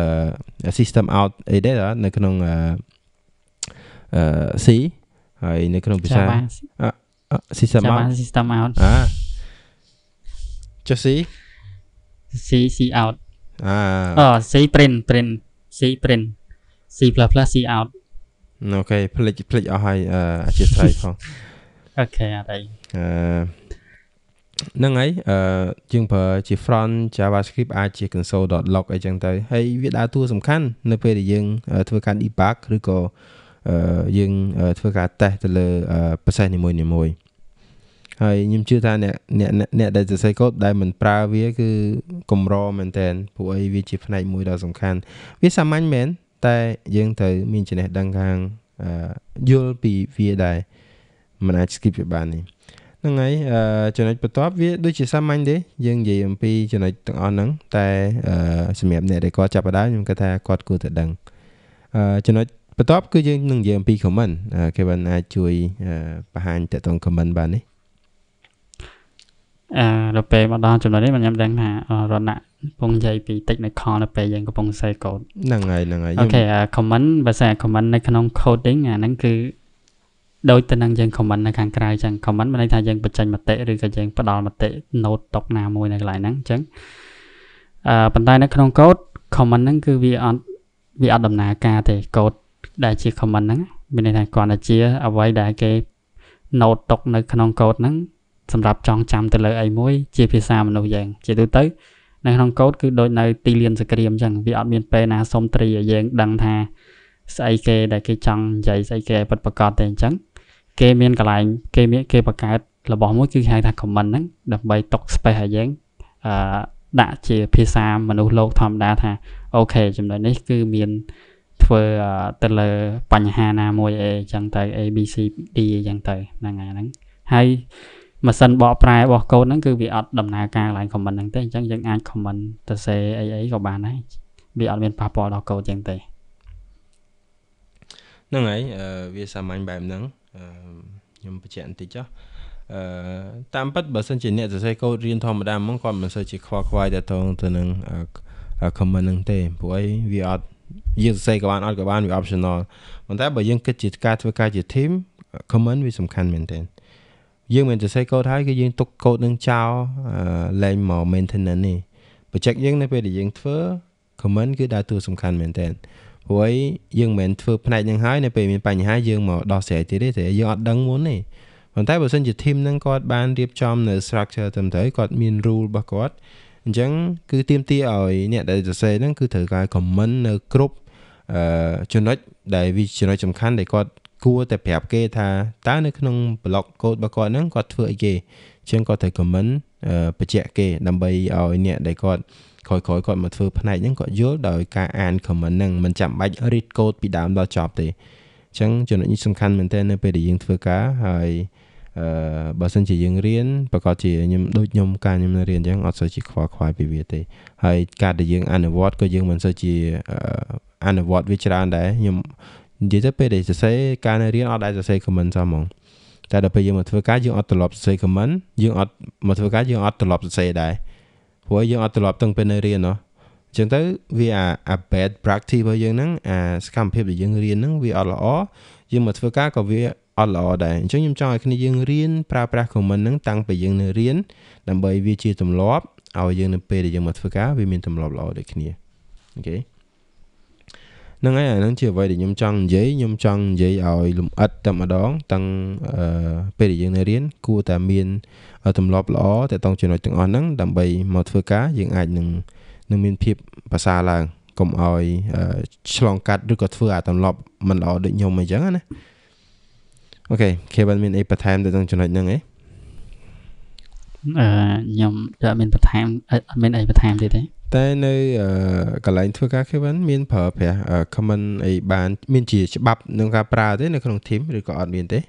system out អីដែរនៅក្នុងអឺ C ហើយនៅក្នុងភាសា system out system out អាចុះ C C C out អាអូ C print print C print C++ C out អូខេផ្លេចផ្លេចអស់ហើយអធិស្ឋានផងអូខេអត់អីអឺហ្នឹងហើយអឺយើងប្រើជា front JavaScript អាចជា console.log អីចឹងទៅហើយវាដើរតួសំខាន់នៅពេលដែលយើងធ្វើការ debug ឬក៏អឺយើងធ្វើការតេស្តទៅលើប្រសេសនីមួយៗហើយខ្ញុំជឿថាអ្នកអ្នកអ្នកដែលសរសេរកូដដែលមិនប្រើវាគឺកម្រមែនតើព្រោះអីវាជាផ្នែកមួយដ៏សំខាន់វាសាមញ្ញមែនតែយើងត្រូវមានចំណេះដឹងខាងយល់ពីវាដែរមិនអាច skip វាបានទេហ្នឹងហើយចំណុចបន្ទាប់វាដូចជាសាមញ្ញទេយើងនិយាយអំពីចំណុចទាំងអស់ហ្នឹងតែសម្រាប់អ្នកដែលគាត់ចាប់ផ្ដើមខ្ញុំគិតថាគាត់គួរតែដឹងចំណុចបន្ទាប់គឺយើងនឹងនិយាយអំពី comment គេបានអាចជួយបង្ហាញតទៅ comment បានទេអឺដល់ពេលមកដល់ចំណុចនេះខ្ញុំដឹងថារណកំពុងនិយាយពី technical នៅពេលយើងកំពុងសរសេរកូដហ្នឹងហើយហ្នឹងហើយអូខេ comment បើសិន comment នៅក្នុង coding អាហ្នឹងគឺដូចទៅនឹងយើង comment នៅខាងក្រៅចឹង comment មានន័យថាយើងបញ្ចេញមតិឬក៏យើងផ្ដល់មតិ note តុកណាមួយនៅកន្លែងហ្នឹងចឹងអឺប៉ុន្តែនៅក្នុង code comment ហ្នឹងគឺវាអត់វាអត់ដំណើរការទេ code ដែលជា comment ហ្នឹងមានន័យថាគ្រាន់តែជាអ្វីដែលគេ note តុកនៅក្នុង code ហ្នឹងសម្រាប់ចងចាំទៅលើអីមួយជាភាសាមនុស្សយើងជាទូទៅនៅក្នុង code គឺដូចនៅទីលានសង្គ្រាមចឹងវាអត់មានពេលណាសុំត្រីឲ្យយើងដឹងថាស្អីគេដែលគេចង់និយាយស្អីគេពិតប្រាកដទេអញ្ចឹងគេមានកន្លែងគេមានគេបង្កើតរបស់មួយគឺហៅថា comment ហ្នឹងដើម្បីទុក space ឲ្យយើងអឺដាក់ជាភាសាមនុស្សលោកធម្មតាថាអូខេចំណុចនេះគឺមានធ្វើទៅលើបញ្ហាណាមួយអីអញ្ចឹងទៅ A B C D អញ្ចឹងទៅហ្នឹងហើយហ្នឹងហើយម៉ាស៊ីនបកប្រែរបស់កូដហ្នឹងគឺវាអត់ដំណើរការកន្លែង comment ហ្នឹងទេអញ្ចឹងយើងអាច comment ទៅសេអីអីក៏បានដែរវាអត់មានប៉ះពាល់ដល់កូដអញ្ចឹងទេហ្នឹងហើយវាសាមញ្ញបែបហ្នឹងខ្ញុំបញ្ជាក់បន្តិចចុះអឺតាមពិតបើសិនជាអ្នកសរសេរកូដរៀនធម្មតាហ្មងគាត់មិនសូវជាខ្វល់ខ្វាយទៅទៅនឹង comment ហ្នឹងទេព្រោះអីវាអត់យើងសរសេរក៏បានអត់ក៏បានវា optional ប៉ុន្តែបើយើងគិតជាការធ្វើការជា team comment វាសំខាន់មែនទែនយើងមិនសរសេរកូដហើយគឺយើងទុកកូដនឹងចោលលែងមក maintenance នេះ project យើងនៅពេលដែលយើងធ្វើ comment គឺដើរតួសំខាន់មែនទែនព្រោះយើងមិនមែនធ្វើផ្នែកហ្នឹងហើយនៅពេលមានបញ្ហាយើងមកដោះស្រាយទៀតទេយើងអត់ដឹងមុនទេប៉ុន្តែបើសិនជា team ហ្នឹងគាត់បានរៀបចំនៅ structure ត្រឹមត្រូវគាត់មាន rule របស់គាត់អញ្ចឹងគឺទាមទារឲ្យអ្នកដែលសរសេរហ្នឹងគឺត្រូវការ comment នៅគ្រប់អឺចំណុចដែលវាចំណុចសំខាន់ដែលគាត់គួរតែប្រាប់គេថាតើនៅក្នុង block code របស់គាត់ហ្នឹងគាត់ធ្វើអីគេអញ្ចឹងគាត់ត្រូវ comment បញ្ជាក់គេដើម្បីឲ្យអ្នកដែលគាត់ក្រោយៗគាត់មកធ្វើផ្នែកហ្នឹងគាត់យល់ដោយការអាន comment ហ្នឹងមិនចាំបាច់ read code ពីដើមដល់ចប់ទេអញ្ចឹងចំណុចនេះសំខាន់មែនទែននៅពេលដែលយើងធ្វើការហើយអឺបើសិនជាយើងរៀនប្រកាសជាខ្ញុំដូចខ្ញុំការខ្ញុំរៀនអញ្ចឹងអត់សូវជាខ្វល់ខ្វាយពីវាទេហើយការដែលយើងអនុវត្តក៏យើងមិនសូវជាអនុវត្តវាច្រើនដែរខ្ញុំនិយាយទៅពេលដែលសរសេរការនៅរៀនអត់ដែរសរសេរ comment សោះហ្មងតែដល់ពេលយើងមកធ្វើការយើងអត់ត្រឡប់សរសេរ comment យើងអត់មកធ្វើការយើងអត់ត្រឡប់សរសេរដែរព្រោះយើងអត់ត្រឡប់តាំងពីនៅរៀនណោះអញ្ចឹងទៅវាអា bad practice របស់យើងហ្នឹងអាសកម្មភាពដែលយើងរៀនហ្នឹងវាអត់ល្អយើងមកធ្វើការក៏វាអត់ល្អដែរអញ្ចឹងខ្ញុំចង់ឲ្យគ្នាយើងរៀនប្រើប្រាស់ comment ហ្នឹងតាំងពីយើងនៅរៀនដើម្បីវាជាទម្លាប់ឲ្យយើងនៅពេលដែលយើងមកធ្វើការវាមានទម្លាប់ល្អដូចគ្នាអូខេហ្នឹងហើយអាហ្នឹងជាអ្វីដែលខ្ញុំចង់និយាយខ្ញុំចង់និយាយឲ្យលម្អិតតែម្ដងតាំងពេលដែលយើងនៅរៀនគួរតែមានទម្លាប់ល្អតែតង់ចំណុចទាំងអស់ហ្នឹងដើម្បីមកធ្វើការយើងអាចនឹងនឹងមានភាពប្រសើរឡើងកុំឲ្យឆ្លងកាត់ឬក៏ធ្វើអាទម្លាប់មិនល្អដូចខ្ញុំអញ្ចឹងណាអូខេគេបានមានអីបន្ថែមទៅក្នុងចំណុចហ្នឹងឯងអឺខ្ញុំតែមានបន្ថែមអត់មានអីបន្ថែមទៀតទេតែនៅកន្លែងធ្វើការគេបានមានប្រើប្រាស់ comment អីបានមានជាច្បាប់ក្នុងការប្រើទេនៅក្នុង team ឬក៏អត់មានទេ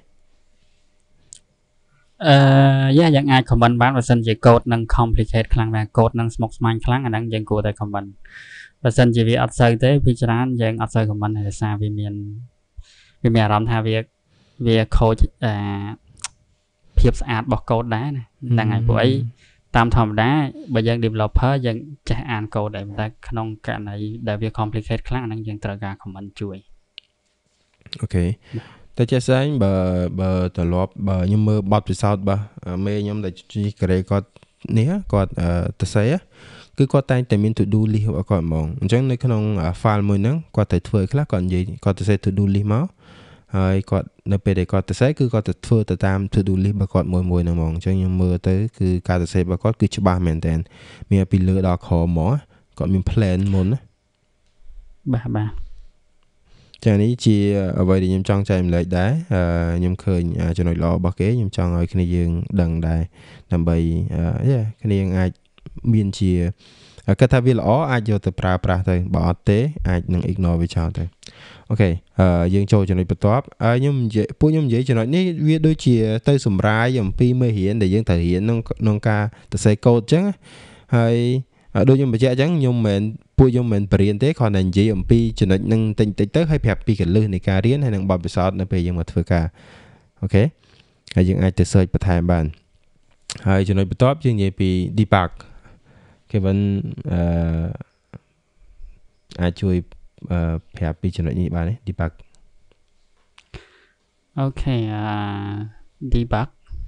អឺយ៉ាយ៉ាងអាច comment បានបើសិនជា code នឹង complicate ខ្លាំងណាស់ code នឹងស្មុគស្មាញខ្លាំងអាហ្នឹងយើងគួរតែ comment បើសិនជាវាអត់សូវទេពីច្រើនយើងអត់សូវ comment ដោយសារវាមានវាមានអារម្មណ៍ថាវាវាខូចអាភាពស្អាតរបស់ code ដែរណាហ្នឹងហើយព្រោះអីតាមធម្មតាបើយើង developer យើងចេះអាន code ដែរតែក្នុងករណីដែលវា complicate ខ្លាំងហ្នឹងយើងត្រូវការ comment ជួយអូខេតែចេះស្អែងបើបើត្រឡប់បើខ្ញុំមើលបទពិសោធន៍របស់មេខ្ញុំដែលជីការ៉េគាត់នេះគាត់ទៅសេគឺគាត់តែងតែមាន to do list របស់គាត់ហ្មងអញ្ចឹងនៅក្នុង file មួយហ្នឹងគាត់ទៅធ្វើខ្លះគាត់និយាយគាត់ទៅសេ to do list មកហើយគាត់នៅពេលដែលគាត់ទៅសេគឺគាត់ទៅធ្វើទៅតាម to do list របស់គាត់មួយមួយហ្នឹងហ្មងអញ្ចឹងខ្ញុំមើលទៅគឺការទៅសេរបស់គាត់គឺច្បាស់មែនតើមានពីលើដល់ក្រហ្មងគាត់មាន plan មុនណាបាទបាទចឹងនេះជាអ្វីដែលខ្ញុំចង់ចែកម្លែកដែរខ្ញុំឃើញចំណុចល្អរបស់គេខ្ញុំចង់ឲ្យគ្នាយើងដឹងដែរដើម្បីយ៉ាគ្នាយើងអាចមានជាគាត់ថាវាល្អអាចយកទៅប្រើប្រាស់ទៅបើអត់ទេអាចនឹង ignore វាចោលទៅអូខេយើងចូលចំណុចបន្ទាប់ខ្ញុំនិយាយពួកខ្ញុំនិយាយចំណុចនេះវាដូចជាទៅសម្រាយអំពីមេរៀនដែលយើងត្រូវរៀនក្នុងក្នុងការសរសេរកូដអញ្ចឹងហើយដូចខ្ញុំបញ្ជាក់អញ្ចឹងខ្ញុំមិនមែនពួកខ្ញុំមិនបរៀនទេគ្រាន់តែនិយាយអំពីចំណុចហ្នឹងតិចតិចទៅហើយប្រាប់ពីកលឹះនៃការរៀនហើយនឹងបទពិសោធន៍នៅពេលយើងមកធ្វើការអូខេហើយយើងអាចទៅ search បន្ថែមបានហើយចំណុចបន្ទាប់យើងនិយាយពី debug គេមិនអឺអាចជួយប្រាប់ពីចំណុចនេះបានទេ debug អូខេអឺ debug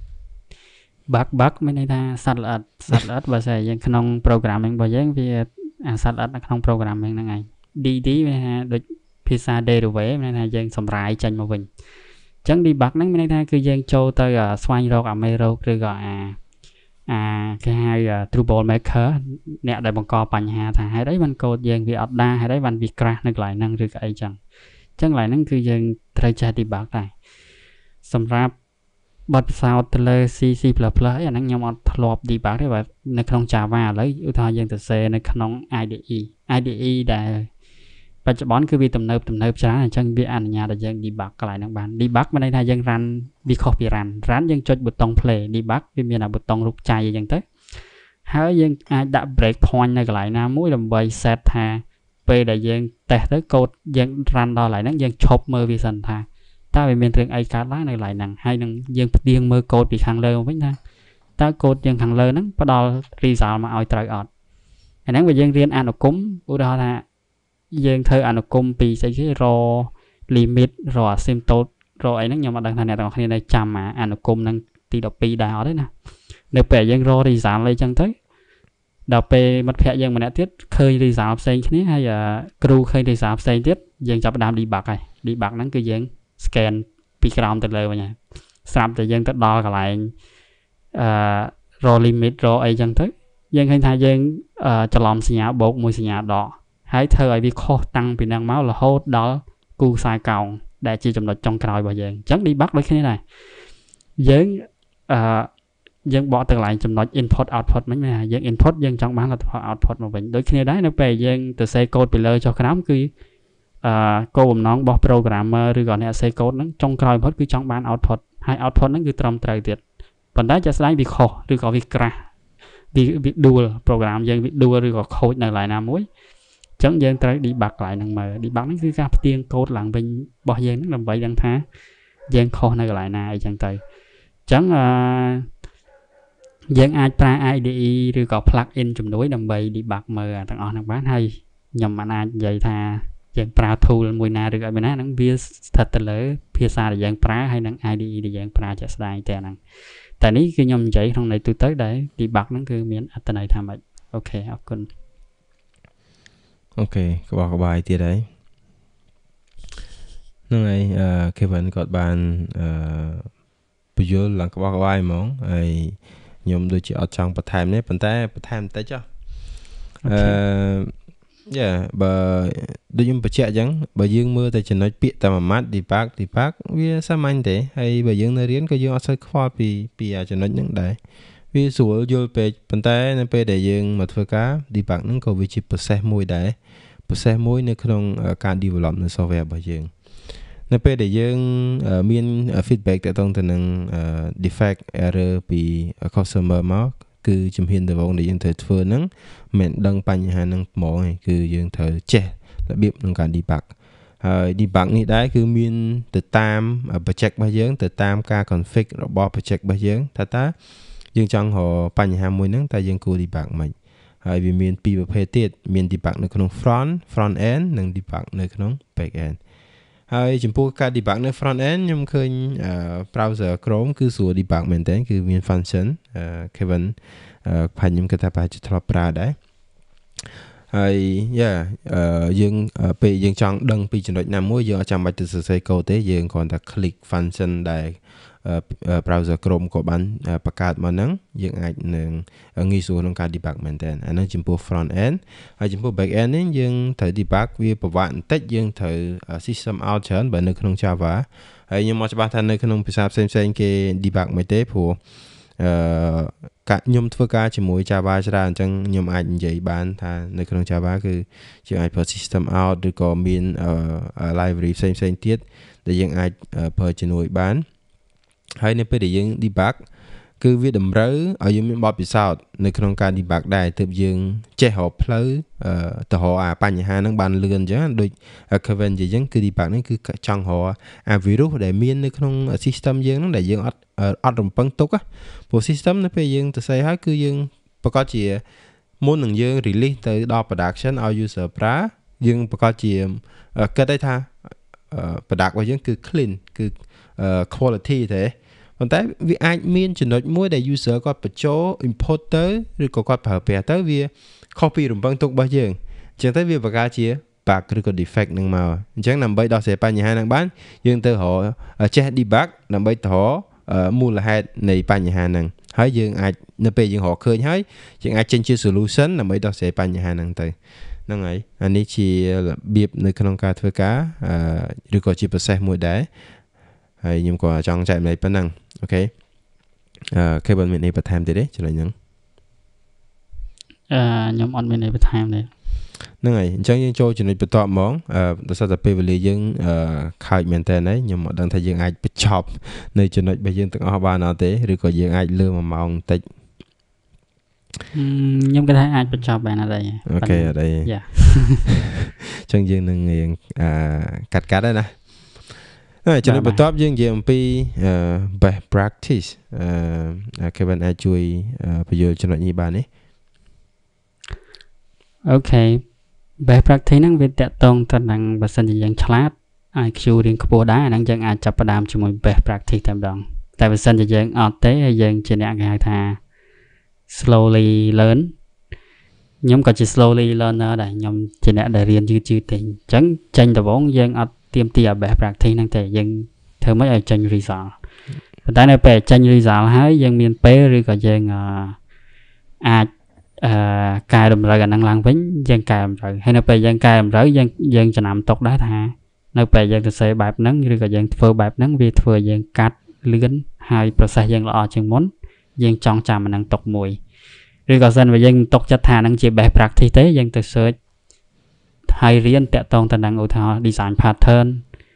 bug bug មានន័យថាសត្វល្អិតសត្វល្អិតបើស្អីយើងក្នុង programming របស់យើងវាអាសត្វល្អិតនៅក្នុង programming ហ្នឹងឯង D D មានន័យថាដូចភាសា derivative មានន័យថាយើងសម្រាយចេញមកវិញអញ្ចឹង debug ហ្នឹងមានន័យថាគឺយើងចូលទៅស្វែងរកអាមេរោគឬក៏អាអាគេហៅ troublemaker អ្នកដែលបង្កបញ្ហាថាហេតុអីបានកូដយើងវាអត់ដាហេតុអីបានវា crash នៅកន្លែងហ្នឹងឬក៏អីចឹងអញ្ចឹងកន្លែងហ្នឹងគឺយើងត្រូវចេះ debug ដែរសម្រាប់បទពិសោធន៍ទៅលើ C C++ អីអាហ្នឹងខ្ញុំអត់ធ្លាប់ debug ទេបើនៅក្នុង Java ឥឡូវឧទាហរណ៍យើងទៅសេនៅក្នុង I D E I D E ដែលបច្ចុប្បន្នគឺវាទំនើបទំនើបច្រើនអញ្ចឹងវាអនុញ្ញាតឲ្យយើង debug កន្លែងហ្នឹងបាន debug មានន័យថាយើង run វាខុសពី run run យើងចុចប៊ូតុង play debug វាមានអាប៊ូតុងរូបចៃអញ្ចឹងទៅហើយយើងអាចដាក់ break point នៅកន្លែងណាមួយដើម្បី set ថាពេលដែលយើង test ទៅ code យើង run ដល់កន្លែងហ្នឹងយើងឈប់មើលវាសិនថាតើវាមានរឿងអីកើតឡើងនៅកន្លែងហ្នឹងហើយនឹងយើងផ្ទៀងមើលកូដពីខាងលើមកវិញថាតើកូដយើងខាងលើហ្នឹងផ្ដល់ result មកឲ្យត្រូវអត់អាហ្នឹងវាយើងរៀនអនុគមឧទាហរណ៍ថាយើងធ្វើអនុគមពីស្អីគេ raw limit raw asymptote raw អីហ្នឹងខ្ញុំអត់ដឹងថាអ្នកទាំងអស់គ្នានៅចាំអាអនុគមហ្នឹងទីដប់ពីរដែរអត់ទេណានៅពេលយើង raw result អីចឹងទៅដល់ពេលមិត្តភ័ក្ដិយើងម្នាក់ទៀតឃើញ result ផ្សេងគ្នាហើយគ្រូឃើញ result ផ្សេងទៀតយើងចាប់ផ្ដើម debug ហើយ debug ហ្នឹងគឺយើងscan ពីក្រោមទៅលើវិញហើយស្រាប់តែយើងទៅដល់កន្លែងអឺ raw limit raw អីចឹងទៅយើងឃើញថាយើងច្រឡំសញ្ញាបូកមួយសញ្ញាដកហើយធ្វើឲ្យវាខុសតាំងពីហ្នឹងមករហូតដល់គូខ្សែកោងដែលជាចំណុចចុងក្រោយរបស់យើងអញ្ចឹង debug ដូចគ្នាដែរយើងអឺយើងបកទៅកន្លែងចំណុច input output មិញណាយើង input យើងចង់បានលទ្ធផល output មកវិញដូចគ្នាដែរនៅពេលយើងទៅសេកូដពីលើចុះក្រោមគឺអឺគោលបំណងរបស់ programmer ឬក៏អ្នកសេកូដហ្នឹងចុងក្រោយបំផុតគឺចង់បាន output ហើយ output ហ្នឹងគឺត្រឹមត្រូវទៀតប៉ុន្តែជាក់ស្ដែងវាខុសឬក៏វា crash វាវា dual program យើងវា dual ឬក៏ខូចនៅកន្លែងណាមួយអញ្ចឹងយើងត្រូវ debug កន្លែងហ្នឹងមើល debug ហ្នឹងគឺការផ្ទៀងកូដឡើងវិញរបស់យើងហ្នឹងដើម្បីដឹងថាយើងខុសនៅកន្លែងណាអីចឹងទៅអញ្ចឹងអឺយើងអាចប្រើ I D E ឬក៏ plugin ជំនួយដើម្បី debug មើលទាំងអស់ហ្នឹងបានហើយខ្ញុំមិនអាចនិយាយថាយើងប្រើ tool មួយណាឬក៏មួយណាហ្នឹងវាស្ថិតទៅលើភាសាដែលយើងប្រើហើយនឹង I D E ដែលយើងប្រើជាក់ស្ដែងតែហ្នឹងតែនេះគឺខ្ញុំនិយាយក្នុងន័យទូទៅដែល debug ហ្នឹងគឺមានអត្ថន័យថាម៉េចអូខេអរគុណអូខេក្បោះក្បាយទៀតហើយហ្នឹងហើយអឺ Kevin គាត់បានអឺបញ្យល់ឡើងក្បោះក្បាយហ្មងហើយខ្ញុំដូចជាអត់ចង់បន្ថែមទេប៉ុន្តែបន្ថែមបន្តិចចុះអឺយ៉ាបើដូចខ្ញុំបញ្ជាក់អញ្ចឹងបើយើងមើលតែចំណុចពាក្យតែមួយម៉ាត់ debug debug វាសាមញ្ញទេហើយបើយើងនៅរៀនក៏យើងអត់សូវខ្វល់ពីពីចំណុចហ្នឹងដែរវាស្រួលយល់ពេកប៉ុន្តែនៅពេលដែលយើងមកធ្វើការ debug ហ្នឹងក៏វាជា process មួយដែរ process មួយនៅក្នុងការ develop នៅ software របស់យើងនៅពេលដែលយើងមាន feedback ទាក់ទងទៅនឹង defect error ពី customer មកគឺជំហានដំបូងដែលយើងត្រូវធ្វើហ្នឹងមិនដឹងបញ្ហាហ្នឹងហ្មងទេគឺយើងត្រូវចេះរបៀបក្នុងការ debug ហើយ debug នេះដែរគឺមានទៅតាម project របស់យើងទៅតាមការ config របស់ project របស់យើងថាតើយើងចង់រកបញ្ហាមួយហ្នឹងតែយើងគួរ debug មិនហើយវាមានពីរប្រភេទទៀតមាន debug នៅក្នុង front front end និង debug នៅក្នុង back end ហើយចំពោះការ debug នៅ front end ខ្ញុំឃើញ browser Chrome គឺស្រួល debug មែនតើគឺមាន function Kevin ផាញ់ខ្ញុំគិតថាប្រហែលជាធ្លាប់ប្រើដែរហហើយ yeah អឺយើងពេលយើងចង់ដឹងពីចំណុចណាមួយយើងអត់ចាំបាច់ទៅសរសេរកូដទេយើងគ្រាន់តែ click function ដែល browser Chrome ក៏បានបង្កើតមកហ្នឹងយើងអាចនឹងងាយស្រួលក្នុងការ debug មែនតើអាហ្នឹងចំពោះ front end ហើយចំពោះ back end នេះយើងត្រូវ debug វាពិបាកបន្តិចយើងត្រូវ system out ច្រើនបើនៅក្នុង Java ហើយខ្ញុំមកច្បាស់ថានៅក្នុងភាសាផ្សេងៗគេ debug មិនទេព្រោះអឺខ្ញុំធ្វើការជាមួយ Java ច្រើនអញ្ចឹងខ្ញុំអាចនិយាយបានថានៅក្នុង Java គឺយើងអាចប្រើ system out ឬក៏មាន library ផ្សេងៗទៀតដែលយើងអាចប្រើជំនួយបានហើយនៅពេលដែលយើង debug គឺវាតម្រូវឲ្យយើងមានបទពិសោធន៍នៅក្នុងការ debug ដែរទើបយើងចេះរកផ្លូវទៅរកអាបញ្ហាហ្នឹងបានលឿនអញ្ចឹងដូច Kevin និយាយអញ្ចឹងគឺ debug ហ្នឹងគឺចង់រកអា virus ដែលមាននៅក្នុង system យើងហ្នឹងដែលយើងអត់អត់រំពឹងទុកព្រោះ system នៅពេលយើងទៅសេហើយគឺយើងប្រកាសជាមុននឹងយើង release ទៅដល់ production ឲ្យ user ប្រើយើងប្រកាសជាគិតថា product របស់យើងគឺ clean គឺ quality ទេប៉ុន្តែវាអាចមានចំណុចមួយដែល user គាត់បញ្ចូល input ទៅឬក៏គាត់ប្រើប្រាស់ទៅវា copy រំពឹងទុករបស់យើងអញ្ចឹងទៅវាបង្កើតជា bug ឬក៏ defect នឹងមកអញ្ចឹងដើម្បីដោះស្រាយបញ្ហាហ្នឹងបានយើងទៅរកចេះ debug ដើម្បីទៅរកមូលហេតុនៃបញ្ហាហ្នឹងហើយយើងអាចនៅពេលយើងរកឃើញហើយយើងអាចចេញជា solution ដើម្បីដោះស្រាយបញ្ហាហ្នឹងទៅហ្នឹងហើយអានេះជារបៀបនៅក្នុងការធ្វើការឬក៏ជា process មួយដែរហើយខ្ញុំក៏ចង់ចែកម្លែកប៉ុណ្ណឹងអូខេអឺគេបានមានអីបន្ថែមទៀតទេចំណុចហ្នឹងអឺខ្ញុំអត់មានអីបន្ថែមទេហ្នឹងហើយអញ្ចឹងយើងចូលចំណុចបន្តហ្មងអឺដោយសារតែពេលវេលាយើងអឺខើចមែនតើហើយខ្ញុំអត់ដឹងថាយើងអាចបញ្ចប់នៅចំណុចរបស់យើងទាំងអស់បានអត់ទេឬក៏យើងអាចលើមួយម៉ោងបន្តិចខ្ញុំគិតថាអាចបញ្ចប់បានអត់ទេអូខេអត់ទេយ៉ាអញ្ចឹងយើងនឹងរៀងអឺកាត់កាត់ហើយណាហើយចំណុចបន្ទាប់យើងនិយាយអំពី best practice អឺ Kevin អាចជួយបញ្យល់ចំណុចនេះបានទេអូខេ best practice ហ្នឹងវាតកតងទៅនឹងបើសិនជាយើងឆ្លាត ไอ คิว រៀងខ្ពស់ដែរអាហ្នឹងយើងអាចចាប់ផ្ដើមជាមួយ best practice តែម្ដងតែបើសិនជាយើងអត់ទេហើយយើងជាអ្នកគេហៅថា slowly learn ខ្ញុំក៏ជា slowly learner ដែរខ្ញុំជាអ្នកដែលរៀនយឺតៗទេអញ្ចឹងចេញដំបូងយើងអត់ទៀមទីឲ្យ best practice ហ្នឹងទេយើងធ្វើម៉េចឲ្យចេញ result ប៉ុន្តែនៅពេលចេញ result ហើយយើងមានពេលឬក៏យើងអាចអឺកែតម្រូវអាហ្នឹងឡើងវិញយើងកែតម្រូវហើយនៅពេលយើងកែតម្រូវយើងយើងចំណាំទុកដែរថានៅពេលយើងទៅសេបែបហ្នឹងឬក៏យើងធ្វើបែបហ្នឹងវាធ្វើឲ្យយើងកាត់លឿនហើយ process យើងល្អជាងមុនយើងចង់ចាំអាហ្នឹងទុកមួយឬក៏សិនបើយើងទុកចិត្តថាហ្នឹងជា best practice ទេយើងទៅ search ហើយរៀនតាក់ទងទៅនឹងឧទាហរណ៍ design pattern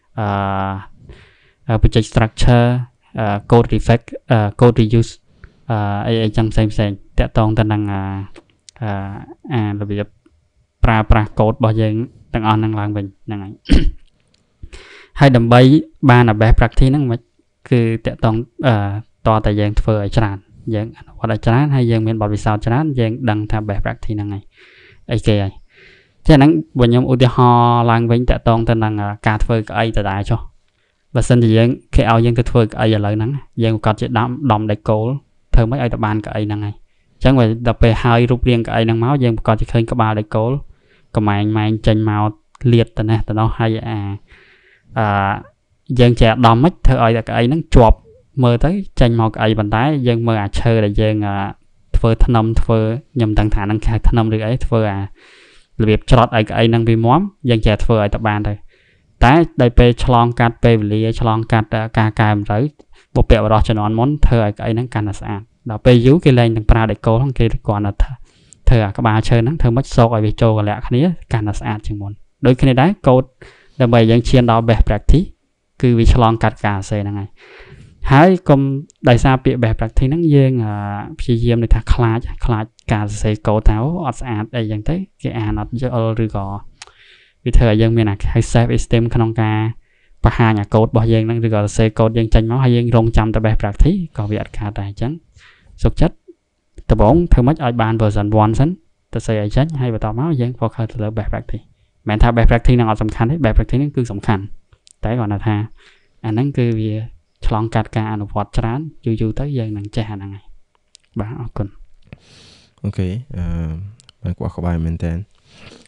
អឺ project structure code effect code reuse អឺអីអីចឹងផ្សេងផ្សេងតាក់ទងទៅនឹងអឺអារបៀបប្រើប្រាស់កូដរបស់យើងទាំងអស់ហ្នឹងឡើងវិញហ្នឹងហើយហើយដើម្បីបាន best practice ហ្នឹងមិនគឺតាក់ទងអឺតតែយើងធ្វើឲ្យច្រើនយើងអនុវត្តឲ្យច្រើនហើយយើងមានបទពិសោធន៍ច្រើនយើងដឹងថា best practice ហ្នឹងហើយអីគេហើយចឹងហ្នឹងបើខ្ញុំឧទាហរណ៍ឡើងវិញតាក់ទងទៅនឹងការធ្វើក្អីដដែលចុះបើសិនជាយើងគេឲ្យយើងទៅធ្វើក្អីឥឡូវហ្នឹងយើងប្រកាសជាដំដំដេកគោលធ្វើម៉េចឲ្យទៅបានក្អីហ្នឹងហើយអញ្ចឹងដល់ពេលហើយរូបរាងក្អីហ្នឹងមកយើងប្រកាសជាឃើញក្បាលដេកគោលកម៉ែងម៉ែងចេញមកលាតទៅនេះទៅនោះហើយអាអឺយើងចេះដំមិនធ្វើឲ្យតែក្អីហ្នឹងជាប់មើលទៅចេញមកក្អីប៉ុន្តែយើងមើលអាឈើដែលយើងធ្វើថ្នំធ្វើខ្ញុំដឹងថាហ្នឹងគេថ្នំឬអីធ្វើអារបៀបច្រត់ឲ្យក្អីហ្នឹងវាមាំយើងចេះធ្វើឲ្យតែបានទៅតែដល់ពេលឆ្លងកាត់ពេលវេលាឆ្លងកាត់ការកែតម្រូវបុព្វបុរសជំនាន់មុនធ្វើឲ្យក្អីហ្នឹងកាន់តែស្អាតដល់ពេលយូរគេលែងទាំងប្រើដេកគោលហ្នឹងគេគាត់ថាធ្វើអាក្បាលឈើហ្នឹងធ្វើម៉េចសោកឲ្យវាចូលកលៈគ្នាកាន់តែស្អាតជាងមុនដូចគ្នាដែរកូដដើម្បីយើងឈានដល់ best practice គឺវាឆ្លងកាត់ការសេហ្នឹងហើយហើយកុំដោយសារពាក្យ best practice ហ្នឹងយើងព្យាយាមនៅថាខ្លាចខ្លាចការសរសេរកូដថាអត់ស្អាតអីចឹងទៅគេអានអត់យល់ឬក៏វាធ្វើឲ្យយើងមានអា self esteem ក្នុងការបង្ហាញអាកូដរបស់យើងហ្នឹងឬក៏សរសេរកូដយើងចេញមកហើយយើងរងចាំតែ best practice ក៏វាអត់ខាតដែរអញ្ចឹងសុខចិត្តដំបូងធ្វើម៉េចឲ្យបាន version one សិនទៅសេឲ្យចេញហើយបន្តមកយើង focus ទៅលើ best practice មិនមែនថា best practice ហ្នឹងអត់សំខាន់ទេ best practice ហ្នឹងគឺសំខាន់តែគាត់ថាអាហ្នឹងគឺវាឆ្លងកាត់ការអនុវត្តច្រើនយូរយូរទៅយើងនឹងចេះអាហ្នឹងហើយបាទអរគុណអូខេអឺបានក្បោះក្បាយមែនតើ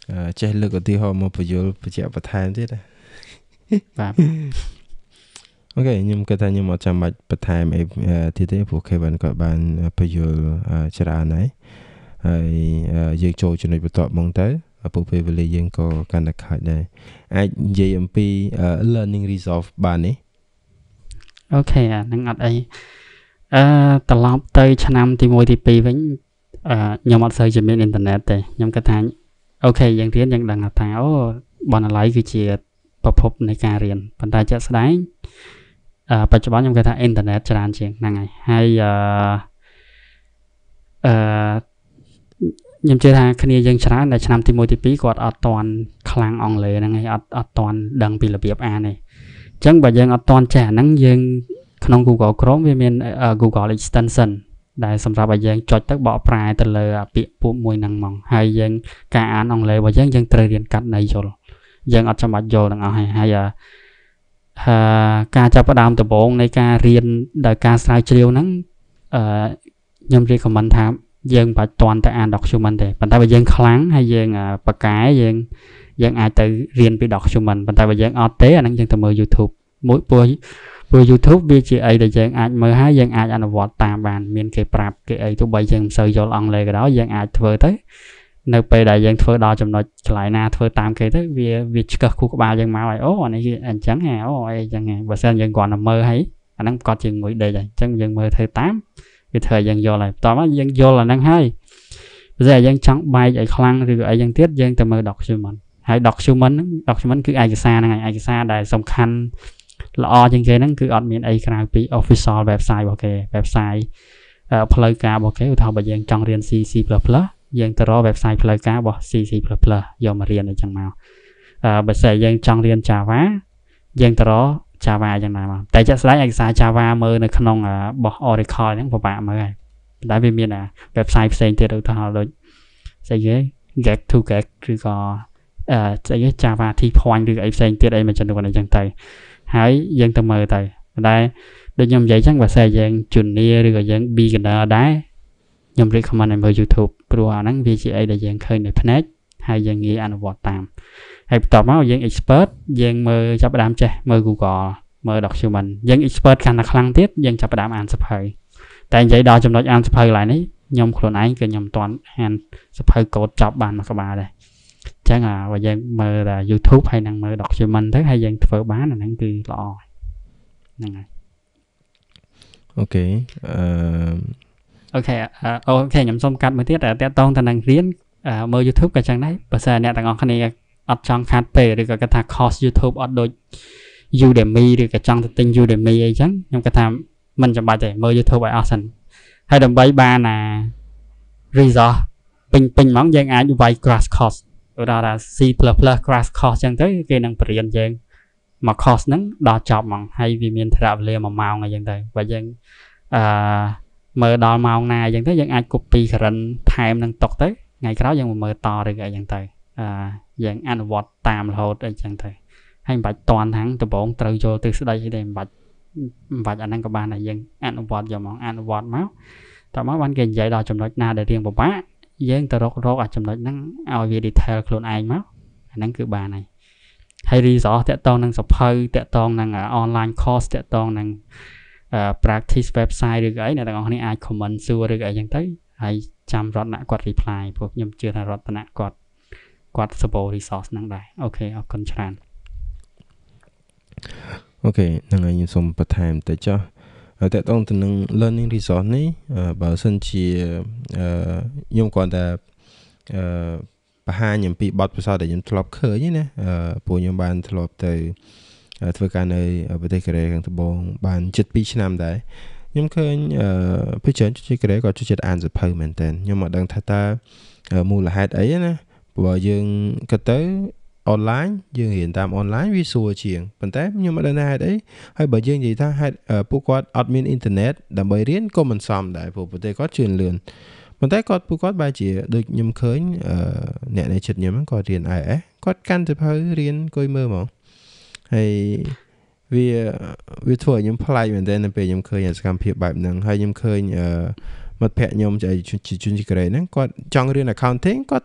ចេះលើកឧទាហរណ៍មកបញ្យល់បញ្ជាក់បន្ថែមទៀតបាទអូខេខ្ញុំគិតថាខ្ញុំអត់ចាំបាច់បន្ថែមអីទៀតទេព្រោះ Kevin គាត់បានបញ្យល់ច្រើនហើយហើយយើងចូលចំណុចបន្ទាប់មកទៅពួកពេលវេលាយើងក៏កាន់តែខាច់ដែរអាចនិយាយអំពី learning resolve បានទេអូខេអាហ្នឹងអត់អីអឺត្រឡប់ទៅឆ្នាំទីoneទីtwoវិញអឺខ្ញុំអត់សូវជាមានអ៊ីនធឺណិតទេខ្ញុំគិតថាអូខេយើងរៀនយើងដឹងថាអូបណ្ណាល័យគឺជាប្រភពនៃការរៀនប៉ុន្តែជាក់ស្ដែងអឺបច្ចុប្បន្នខ្ញុំគិតថាអ៊ីនធឺណិតច្រើនជាងហ្នឹងហើយហើយអឺអឺខ្ញុំជឿថាគ្នាយើងច្រើនតែឆ្នាំទីoneទីtwoគាត់អត់តាន់ខ្លាំងអង់គ្លេសហ្នឹងហើយអត់អត់តាន់ដឹងពីរបៀបអានទេអញ្ចឹងបើយើងអត់តាន់ចេះអាហ្នឹងយើងក្នុង Google Chrome វាមាន Google Extension ដែលសម្រាប់ឲ្យយើងចុចទៅបកប្រែទៅលើពាក្យពួកមួយហ្នឹងហ្មងហើយយើងការអានអង់គ្លេសរបស់យើងយើងត្រូវរៀនកាត់ន័យយល់យើងអត់ចាំបាច់យល់ទាំងអស់ហើយហើយអឺការចាប់ផ្ដើមដំបូងនៃការរៀនដោយការស្រាវជ្រាវហ្នឹងអឺខ្ញុំរៀប comment ថាយើងមិនបាច់តាន់ទៅអាន document ទេប៉ុន្តែបើយើងខ្លាំងហើយយើងបកកែយើងយើងអាចទៅរៀនពី document ប៉ុន្តែបើយើងអត់ទេអាហ្នឹងយើងទៅមើល YouTube មួយព្រោះព្រោះ YouTube វាជាអីដែលយើងអាចមើលហើយយើងអាចអនុវត្តតាមបានមានគេប្រាប់គេអីទោះបីយើងមិនសូវយល់អង់គ្លេសក៏ដោយយើងអាចធ្វើទៅនៅពេលដែលយើងធ្វើដល់ចំណុចកន្លែងណាធ្វើតាមគេទៅវាវាឆ្កឹះខួរក្បាលយើងមកហើយអូអានេះគឺអញ្ចឹងហ៎អូអីអញ្ចឹងហ៎បើសិនយើងគ្រាន់តែមើលហើយអាហ្នឹងប្រកាសជាងមួយដេកហើយអញ្ចឹងយើងមើលធ្វើតាមវាធ្វើឲ្យយើងយល់ហើយបន្ទាប់មកយើងយល់អាហ្នឹងហើយបើស្អីយើងចង់បែកឲ្យខ្លាំងឬក៏អីយ៉ាងទៀតយើងទៅមើល document ហើយ document ហ្នឹង document គឺឯកសារហ្នឹងហើយឯកសារដែលសំខាន់ល្អជាងគេហ្នឹងគឺអត់មានអីក្រៅពី official website របស់គេ website ផ្លូវការរបស់គេឧទាហរណ៍បើយើងចង់រៀន C C++ យើងទៅរក website ផ្លូវការរបស់ C C++ យកមករៀនអីចឹងមកអឺបើសិនយើងចង់រៀន Java យើងទៅរក Java ចឹងណាមកតែជាក់ស្ដែងឯកសារ Java មើលនៅក្នុងរបស់ Oracle ហ្នឹងពិបាកមើលហើយតែវាមាន website ផ្សេងទៀតឧទាហរណ៍ដូចស្អីគេ get to get ឬក៏អឺស្អីគេ Java T point ឬអីផ្សេងទៀតអីមួយចំនួនអីចឹងទៅហើយយើងទៅមើលទៅតែដូចខ្ញុំនិយាយចឹងបើសិនយើង junior ឬក៏យើង beginner ដែរខ្ញុំ recommend ឲ្យមើល YouTube ព្រោះអាហ្នឹងវាជាអីដែលយើងឃើញនៅភ្នែកហើយយើងងាយអនុវត្តតាមហើយបន្ទាប់មកយើង expert យើងមើលចាប់ផ្ដើមចេះមើល Google មើល document យើង expert កាន់តែខ្លាំងទៀតយើងចាប់ផ្ដើមអានសភៅតែនិយាយដល់ចំណុចអានសភៅឡើយនេះខ្ញុំខ្លួនឯងគឺខ្ញុំមិនទាន់អានសភៅកូដចប់បានមួយក្បាលដែរចឹងបើយើងមើលតែ YouTube ហើយនឹងមើល document ទៅហើយយើងធ្វើបានអាហ្នឹងគឺល្អហ្នឹងហើយអូខេអឺអូខេអូខេខ្ញុំសូមកាត់មួយទៀតតែតកតងទៅនឹងរៀនមើល YouTube ក៏ចឹងដែរបើសិនអ្នកទាំងអស់គ្នាអត់ចង់ខាត់ពេកឬក៏គាត់ថា course YouTube អត់ដូច Udemy ឬក៏ចង់ទៅទិញ Udemy អីចឹងខ្ញុំគាត់ថាមិនចាំបាច់ទេមើល YouTube ឲ្យអស់សិនហើយដើម្បីបានណា result ពេញពេញហ្មងយើងអាចវាយ crash course ឧទាហរណ៍ថា C++ crash course ចឹងទៅគេនឹងបរៀនយើងមក course ហ្នឹងដល់ចប់ហ្មងហើយវាមានថ្នាក់វេលាមួយម៉ោងអីចឹងទៅបើយើងអឺមើលដល់ម៉ោងណាអញ្ចឹងទៅយើងអាច copy current ថែមនឹងតុកទៅថ្ងៃក្រោយយើងមកមើលតឬក៏អីចឹងទៅអឺយើងអនុវត្តតាមរហូតអីចឹងទៅហើយមិនបាច់តន់ថាំងដំបងត្រូវចូលទិសដីអីទេមិនបាច់មិនបាច់អាហ្នឹងក៏បានដែរយើងអនុវត្តយកមកអនុវត្តមកតោះមកបានគេនិយាយដល់ចំណុចណាដែលរៀងពិបាកយើងទៅរករកអាចំណុចហ្នឹងឲ្យវា detail ខ្លួនឯងមកអាហ្នឹងគឺបានហើយហើយ resource តាក់ទងនឹងសភៅតាក់ទងនឹង online course តាក់ទងនឹងpractice website ឬក៏អីអ្នកទាំងអស់គ្នាអាច comment សួរឬក៏អីចឹងទៅហើយចាំរតនៈគាត់ reply ព្រោះខ្ញុំជឿថារតនៈគាត់គាត់ support resource ហ្នឹងដែរអូខេអរគុណច្រើនអូខេហ្នឹងហើយខ្ញុំសូមបន្ថែមតិចចុះតើតើទៅនឹង learning resource នេះបើសិនជាខ្ញុំគ្រាន់តែអឺបង្ហាញអំពីបទពិសោធន៍ដែលខ្ញុំធ្លាប់ឃើញណាព្រោះខ្ញុំបានធ្លាប់ទៅធ្វើការនៅប្រទេសកូរ៉េខាងត្បូងបានជិតtwoឆ្នាំដែរខ្ញុំឃើញភាគច្រើនជនជាតិកូរ៉េក៏ចូលចិត្តអានសភៅមែនតើខ្ញុំមិនដឹងថាតើមូលហេតុអីណាព្រោះយើងគិតទៅអនឡាញយើងរៀនតាមអនឡាញវាស្រួលជាងប៉ុន្តែខ្ញុំមិនដឹងថាហេតុអីហើយបើយើងនិយាយថាហេតុពួកគាត់អត់មានអ៊ីនធឺណិតដើម្បីរៀនក៏មិនសមដែរព្រោះប្រទេសគាត់ជឿនលឿនប៉ុន្តែគាត់ពួកគាត់បែរជាដូចខ្ញុំឃើញអ្នកនៅជិតខ្ញុំហ្នឹងគាត់រៀន I S គាត់កាន់សភៅរៀនអង្គុយមើលហ្មងហើយវាវាធ្វើឲ្យខ្ញុំប្លែកមែនទែននៅពេលខ្ញុំឃើញសកម្មភាពបែបហ្នឹងហើយខ្ញុំឃើញមិត្តភ័ក្ដិខ្ញុំជាជនជាតិកូរ៉េហ្នឹងគាត់ចង់រៀន accounting គាត់ទៅ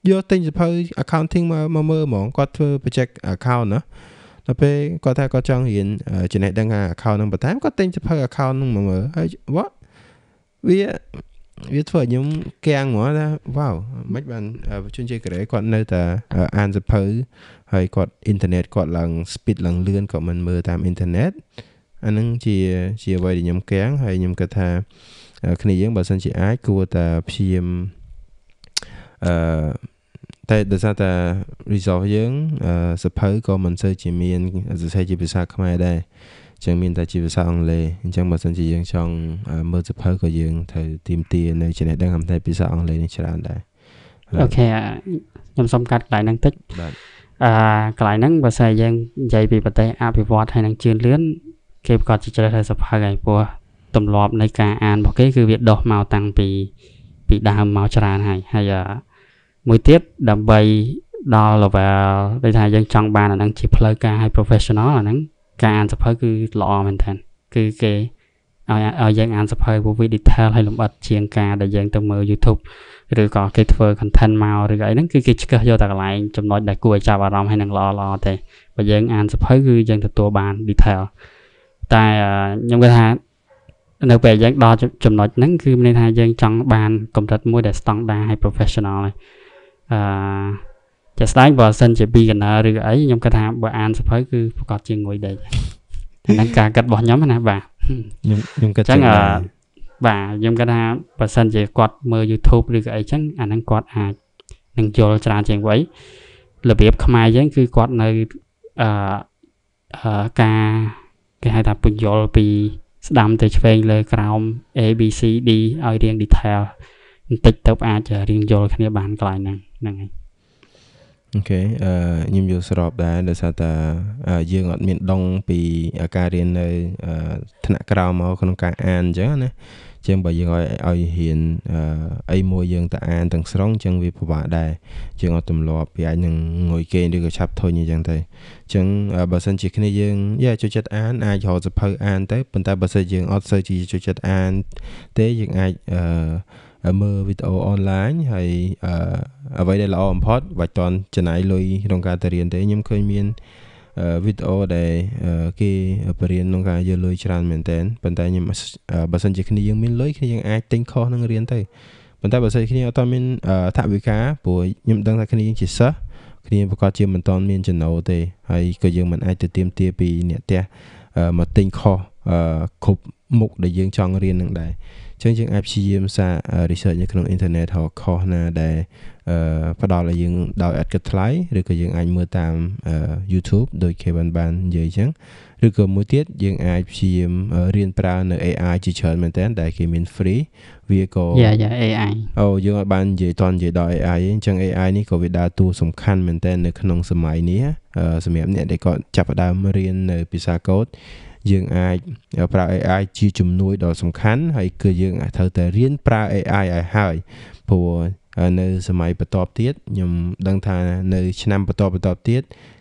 យកទិញសភៅ accounting មកមកមើលហ្មងគាត់ធ្វើ project account ណាដល់ពេលគាត់ថាគាត់ចង់រៀនចំណេះដឹង account នឹងបន្ថែមគាត់ទិញសភៅ account នឹងមកមើលហើយវ៉ាវាវាធ្វើឲ្យខ្ញុំគាំងហ្មងថាវ៉ាវមិនបានជនជាតិកូរ៉េគាត់នៅតែអានសភៅហើយគាត់អ៊ីនធឺណិតគាត់ឡើង speed ឡើងលឿនក៏មិនមើលតាមអ៊ីនធឺណិតអានឹងជាជាអ្វីដែលខ្ញុំគាំងហើយខ្ញុំគិតថាគ្នាយើងបើសិនជាអាចគួរតែព្យាយាមអឺតែដោយសារតែ resource យើងសភៅក៏មិនសូវជាមានសរសេរជាភាសាខ្មែរដែរចឹងមានតែជាភាសាអង់គ្លេសអញ្ចឹងបើសិនជាយើងចង់មើលសភៅក៏យើងត្រូវទាមទារនៅចំណេះដឹងអំពីភាសាអង់គ្លេសនេះច្រើនដែរអូខេខ្ញុំសូមកាត់កន្លែងហ្នឹងតិចបាទអឺកន្លែងហ្នឹងបើសិនយើងនិយាយពីប្រទេសអភិវឌ្ឍហើយនឹងជឿនលឿនគេប្រកាសជាជ្រើសរើសសភៅហើយព្រោះទម្លាប់នៃការអានរបស់គេគឺវាដុះមកតាំងពីពីដើមមកច្រើនហើយហើយមួយទៀតដើម្បីដល់ level ដូចថាយើងចង់បានអាហ្នឹងជាផ្លូវការឲ្យ professional អាហ្នឹងការអានសភៅគឺល្អមែនតើគឺគេឲ្យឲ្យយើងអានសភៅពួកវា detail ហើយលម្អិតជាងការដែលយើងទៅមើល YouTube ឬក៏គេធ្វើ content មកឬក៏អីហ្នឹងគឺគេឆ្កឹះយកតែកន្លែងចំណុចដែលគួរឲ្យចាប់អារម្មណ៍ហើយនឹងល្អល្អទេបើយើងអានសភៅគឺយើងទទួលបាន detail តែខ្ញុំគិតថានៅពេលយើងដល់ចំណុចហ្នឹងគឺមានន័យថាយើងចង់បានកម្រិតមួយដែល standard ហើយ professional ហើយអឺចាស្ដែងបើសិនជា beginner ឬអីខ្ញុំគិតថាបើអានសភៅគឺប្រកាសជាងងុយដេកហ្នឹងការគិតរបស់ខ្ញុំណាបាទខ្ញុំខ្ញុំគិតចឹងបាទខ្ញុំគិតថាបើសិនជាគាត់មើល YouTube ឬក៏អីចឹងអាហ្នឹងគាត់អាចនឹងយល់ច្រើនជាងវ័យរបៀបខ្មែរយើងគឺគាត់នៅអឺការគេហៅថាពន្យល់ពីស្ដាំទៅឆ្វេងលើក្រោម A B C D ឲ្យរៀង detail បន្តិចទៅអាចរៀងយល់គ្នាបានកន្លែងហ្នឹងហ្នឹងហើយអូខេអឺខ្ញុំយល់ស្របដែរដោយសារតែយើងអត់មានដងពីការរៀននៅថ្នាក់ក្រោមមកក្នុងការអានអញ្ចឹងណាជាងបើយើងឲ្យឲ្យរៀនអីមួយយើងទៅអានទាំងស្រុងអញ្ចឹងវាពិបាកដែរយើងអត់ទម្លាប់វាអាចនឹងងុយគេឬក៏ឆាប់ធុញអញ្ចឹងទៅអញ្ចឹងបើសិនជាគ្នាយើងយ៉ាចូលចិត្តអានអាចរកសភៅអានទៅប៉ុន្តែបើសិនយើងអត់សូវជាចូលចិត្តអានទេយើងអាចអឺមើលវីដេអូអនឡាញហើយអឺអ្វីដែលល្អបំផុតបាច់តន់ចំណាយលុយក្នុងការទៅរៀនទេខ្ញុំឃើញមានវីដេអូដែលគេបរៀនក្នុងការយកលុយច្រើនមែនតើប៉ុន្តែខ្ញុំបើសិនជាគ្នាយើងមានលុយគ្នាយើងអាចទិញខុសនឹងរៀនទៅប៉ុន្តែបើសិនគ្នាអត់មានថវិកាព្រោះខ្ញុំដឹងថាគ្នាយើងជាសិស្សគ្នាប្រកាសជាមិនតន់មានចំណូលទេហើយក៏យើងមិនអាចទៅទាមទារពីអ្នកផ្ទះមកទិញខុសគ្រប់មុខដែលយើងចង់រៀននឹងដែរចឹងយើងអាចព្យាយាមសារ research នៅក្នុងអ៊ីនធឺណិតហៅខុសណាដែលអឺផ្ដល់ឲ្យយើងដោយឥតគិតថ្លៃឬក៏យើងអាចមើលតាម YouTube ដោយ Kevin បាននិយាយចឹងឬក៏មួយទៀតយើងអាចព្យាយាមរៀនប្រើនៅ A I ជាច្រើនមែនតើដែលគេមាន free វាក៏យ៉ាយ៉ា A I អូយើងអាចបាននិយាយតន់និយាយដល់ A I អញ្ចឹង A I នេះក៏វាដើរតួសំខាន់មែនតើនៅក្នុងសម័យនេះសម្រាប់អ្នកដែលគាត់ចាប់ផ្ដើមរៀននៅភាសាកូដយើងអាចប្រើ A I ជាជំនួយដ៏សំខាន់ហើយគឺយើងអាចត្រូវតែរៀនប្រើ A I ឲ្យហើយព្រោះនៅសម័យបន្ទាប់ទៀតខ្ញុំដឹងថានៅឆ្នាំបន្ទាប់បន្ទាប់ទៀត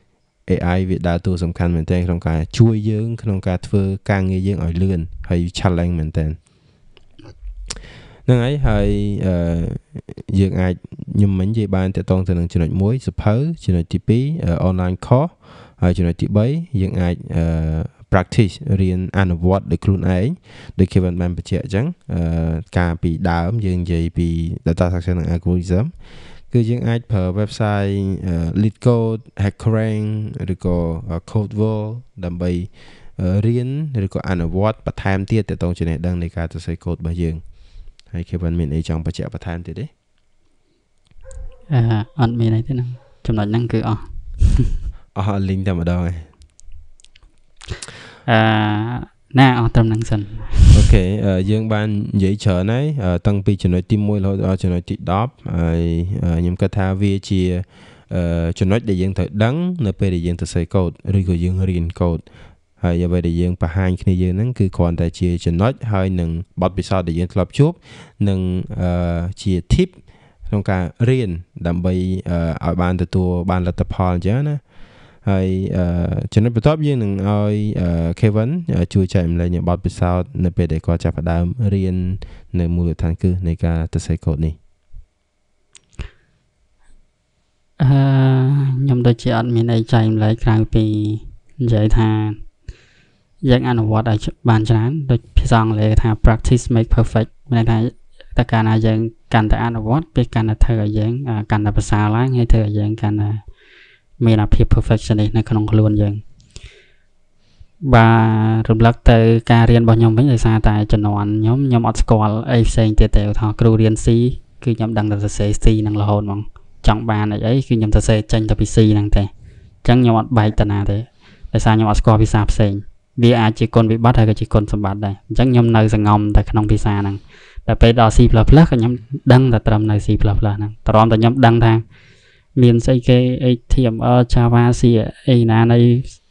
A I វាដើរតួសំខាន់មែនទែនក្នុងការជួយយើងក្នុងការធ្វើការងារយើងឲ្យលឿនហើយ challenge មែនទែនហ្នឹងហើយហើយយើងអាចខ្ញុំមិញនិយាយបានតកតងទៅនឹងចំណុចមួយសភៅចំណុចទីពីរ online course ហើយចំណុចទីបីយើងអាចpractice រៀនអនុវត្តដោយខ្លួនឯងដោយ Kevin បានបញ្ជាក់អញ្ចឹងការពីដើមយើងនិយាយពី data structure និង algorithm គឺយើងអាចប្រើ website LeetCode HackerRank ឬក៏ CodeWall ដើម្បីរៀនឬក៏អនុវត្តបន្ថែមទៀតទៅចំណេះដឹងនៃការសរសេរ code របស់យើងហើយ Kevin មានអីចង់បញ្ជាក់បន្ថែមទៀតទេអឺអត់មានអីទេណាចំណុចហ្នឹងគឺអស់អស់ link តែម្ដងឯងអឺណាអត់ត្រឹមហ្នឹងសិនអូខេយើងបាននិយាយច្រើនហើយតាំងពីចំណុចទីមួយរហូតដល់ចំណុចទីដប់ហើយខ្ញុំគិតថាវាជាចំណុចដែលយើងត្រូវដឹងនៅពេលដែលយើងសរសេរកូដឬក៏យើងរៀនកូដហើយអ្វីដែលយើងបង្ហាញគ្នាយើងហ្នឹងគឺគ្រាន់តែជាចំណុចហើយនឹងបទពិសោធន៍ដែលយើងធ្លាប់ជួបនិងជា tip ក្នុងការរៀនដើម្បីឲ្យបានទទួលបានលទ្ធផលអញ្ចឹងណាហើយចំណុចបន្ទាប់យើងនឹងឲ្យ Kevin ជួយចែកម្លែកនៅបទពិសោធន៍នៅពេលដែលគាត់ចាប់ផ្ដើមរៀននៅមូលដ្ឋានគ្រឹះនៃការសរសេរកូដនេះអឺខ្ញុំដូចជាអត់មានអីចែកម្លែកក្រៅពីនិយាយថាយើងអនុវត្តឲ្យបានច្រើនដូចភាសាអង់គ្លេសថា practice make perfect មានន័យថាតែកាលណាយើងកាន់តែអនុវត្តពេលកាន់តែធ្វើឲ្យយើងកាន់តែប្រសើរឡើងហើយធ្វើឲ្យយើងកាន់តែមានអាភាព perfectionist នៅក្នុងខ្លួនយើងបាទរំលឹកទៅការរៀនរបស់ខ្ញុំវិញដោយសារតែជំនាន់ខ្ញុំខ្ញុំអត់ស្គាល់អីផ្សេងទៀតទេថាគ្រូរៀន C គឺខ្ញុំដឹងតែសរសេរ C នឹងរហូតហ្មងចង់បានអីអីគឺខ្ញុំសរសេរចេញទៅពី C ហ្នឹងទេអញ្ចឹងខ្ញុំអត់បែកតាណាទេដោយសារខ្ញុំអត់ស្គាល់ភាសាផ្សេងវាអាចជាគុណវិបត្តិហើយក៏ជាគុណសម្បត្តិដែរអញ្ចឹងខ្ញុំនៅសង្ងំតែក្នុងភាសាហ្នឹងតែពេលដល់ C++ ក៏ខ្ញុំដឹងតែត្រឹមនៅ C++ ហ្នឹងតរំតែខ្ញុំដឹងថាមានស្អីគេ H T M L Java C អីណានៃ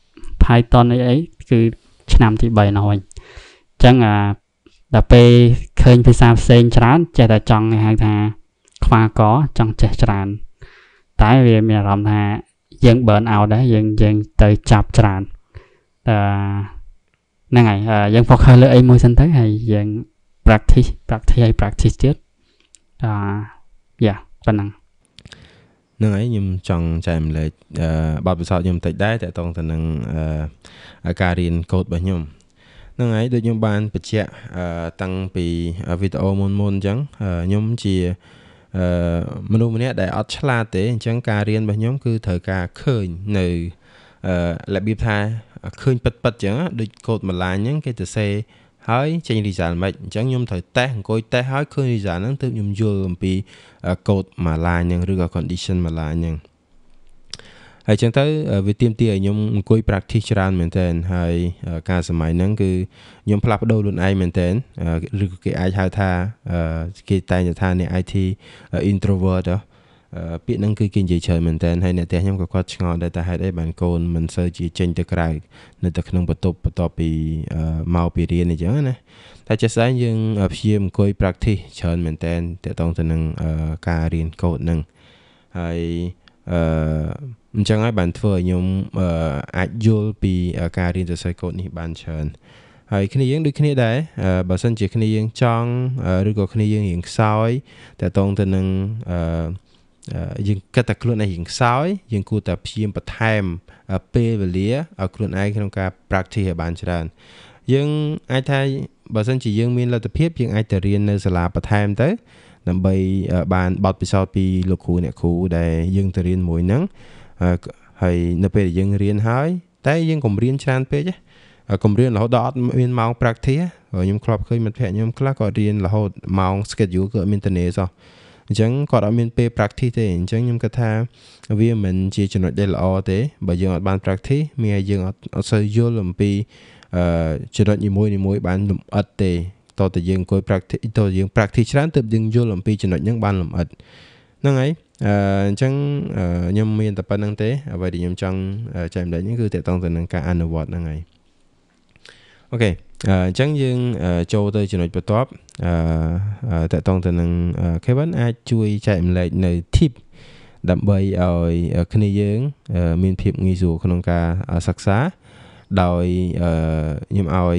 Python អីអីគឺឆ្នាំទី3នោះវិញអញ្ចឹងអាដល់ពេលឃើញភាសាផ្សេងច្រើនចេះតែចង់ហៅថាខ្វះកចង់ចេះច្រើនតែវាមានអារម្មណ៍ថាយើង burn out ដែរយើងយើងទៅចាប់ច្រើនអឺហ្នឹងហើយយើង focus លើអីមួយសិនទៅហើយយើង practice practice ហើយ practice ទៀតអឺយ៉ាប៉ុណ្ណឹងហ្នឹងហើយខ្ញុំចង់ចែកម្លែកអឺបទពិសោធន៍ខ្ញុំបន្តិចដែរតើតងទៅនឹងអឺការរៀនកូដរបស់ខ្ញុំហ្នឹងហើយដូចខ្ញុំបានបញ្ជាក់អឺតាំងពីវីដេអូមុនមុនអញ្ចឹងខ្ញុំជាអឺមនុស្សម្នាក់ដែលអត់ឆ្លាតទេអញ្ចឹងការរៀនរបស់ខ្ញុំគឺត្រូវការឃើញនៅអឺរបៀបថាឃើញពិតពិតអញ្ចឹងដូចកូដម្លាញអញ្ចឹងគេទៅសេហើយចេញ result មិនអញ្ចឹងខ្ញុំត្រូវតេស្តអង្គុយតេស្តហើយឃើញ result ហ្នឹងទើបខ្ញុំយល់អំពីកូដម្លាញហ្នឹងឬក៏ condition ម្លាញហ្នឹងហើយអញ្ចឹងទៅវាទាមទារឲ្យខ្ញុំអង្គុយ practice ច្រើនមែនទែនហើយការសម័យហ្នឹងគឺខ្ញុំផ្លាស់ប្ដូរខ្លួនឯងមែនទែនឬក៏គេអាចហៅថាគេតែងថាអ្នក ไอ ที introvert ពាក្យហ្នឹងគឺគេនិយាយច្រើនមែនទែនហើយអ្នកផ្ទះខ្ញុំក៏គាត់ឆ្ងល់ដែរតែហេតុអីបានកូនមិនសូវជាចេញទៅក្រៅនៅតែក្នុងបន្ទប់បន្ទាប់ពីមកពីរៀនអញ្ចឹងណាតែជាក់ស្ដែងយើងព្យាយាមអង្គុយ practice ច្រើនមែនទែនទាក់ទងទៅនឹងការរៀនកូដហ្នឹងហើយអឺអញ្ចឹងហើយបានធ្វើឲ្យខ្ញុំអាចយល់ពីការរៀនសរសេរកូដនេះបានច្រើនហើយគ្នាយើងដូចគ្នាដែរបើសិនជាគ្នាយើងចង់ឬក៏គ្នាយើងរៀងខ្សោយទាក់ទងទៅនឹងអឺយើងគិតតែខ្លួនឯងរៀងខ្សោយយើងគួរតែព្យាយាមបន្ថែមពេលវេលាឲ្យខ្លួនឯងក្នុងការ practice ឲ្យបានច្រើនយើងអាចថាបើសិនជាយើងមានលទ្ធភាពយើងអាចទៅរៀននៅសាលាបន្ថែមទៅដើម្បីបានបទពិសោធន៍ពីលោកគ្រូអ្នកគ្រូដែលយើងទៅរៀនមួយហ្នឹងហើយនៅពេលដែលយើងរៀនហើយតែយើងកុំរៀនច្រើនពេកណាកុំរៀនរហូតដល់អត់មានម៉ោង practice ខ្ញុំធ្លាប់ឃើញមិត្តភក្តិខ្ញុំខ្លះក៏រៀនរហូតម៉ោង schedule ក៏អត់មានតនេសោះអញ្ចឹងគាត់អត់មានពេល practice ទេអញ្ចឹងខ្ញុំគិតថាវាមិនជាចំណុចដែលល្អទេបើយើងអត់បាន practice មានឲ្យយើងអត់អត់សូវយល់អំពីអឺចំណុចនីមួយនីមួយបានលម្អិតទេតើតើយើងអង្គុយ practice តើយើង practice ច្រើនទើបយើងយល់អំពីចំណុចហ្នឹងបានលម្អិតហ្នឹងហើយអឺអញ្ចឹងខ្ញុំមានតែប៉ុណ្្នឹងទេអ្វីដែលខ្ញុំចង់ចែកម្លែកនេះគឺតកតងទៅនឹងការអនុវត្តហ្នឹងហើយអូខេអញ្ចឹងយើងចូលទៅចំណុចបន្ទាប់អឺតកតងទៅនឹង Kevin អាចជួយចែកម្លែកនៅ tip ដើម្បីឲ្យគ្នាយើងមានភាពងាយស្រួលក្នុងការសិក្សាដោយខ្ញុំឲ្យ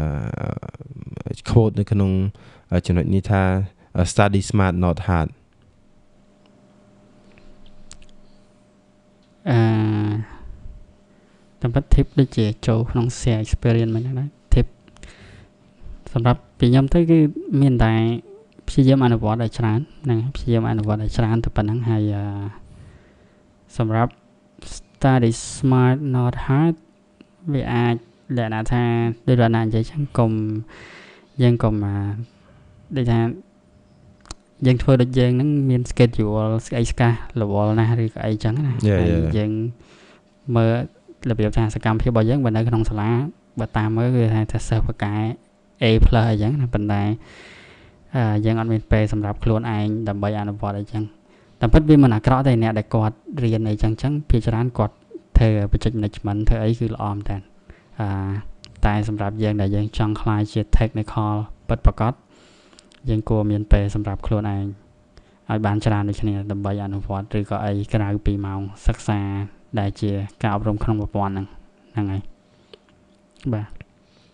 quote នៅក្នុងចំណុចនេះថា study smart not hard អឺតាមពិត tip ដូចជាចូលក្នុង share experience មិនហ្នឹងដែរ tip សម្រាប់ពីខ្ញុំទៅគឺមានតែព្យាយាមអនុវត្តឲ្យច្រើនហ្នឹងព្យាយាមអនុវត្តឲ្យច្រើនទៅប៉ុណ្ណឹងហើយសម្រាប់ study smart not hard វាអាចលក្ខណៈថាដូចណានិយាយចឹងកុំយើងកុំដូចថាយើងធ្វើដូចយើងហ្នឹងមាន schedule ស្អីស្កាសរវល់ណាស់ឬក៏អីចឹងណាហើយយើងមើលរបៀបថាសកម្មភាពរបស់យើងបើនៅក្នុងសាលាបើតាមមើលគឺថាថាសិស្សបកែ A+ អីចឹងណាប៉ុន្តែយើងអត់មានពេលសម្រាប់ខ្លួនឯងដើម្បីអនុវត្តអីចឹងតែពិតវាមិនអាក្រក់ទេអ្នកដែលគាត់រៀនអីចឹងចឹងភាគច្រើនគាត់ធ្វើបច្ចេក management ធ្វើអីគឺល្អមែនតើអឺតែសម្រាប់យើងដែលយើងចង់ខ្លាយជា technical ពិតប្រាកដយើងគួរមានពេលសម្រាប់ខ្លួនឯងឲ្យបានច្រើនដូចគ្នាដើម្បីអនុវត្តឬក៏អីក្រៅពីម៉ោងសិក្សាដែលជាការអប់រំក្នុងប្រព័ន្ធហ្នឹងហ្នឹងហើយបាទ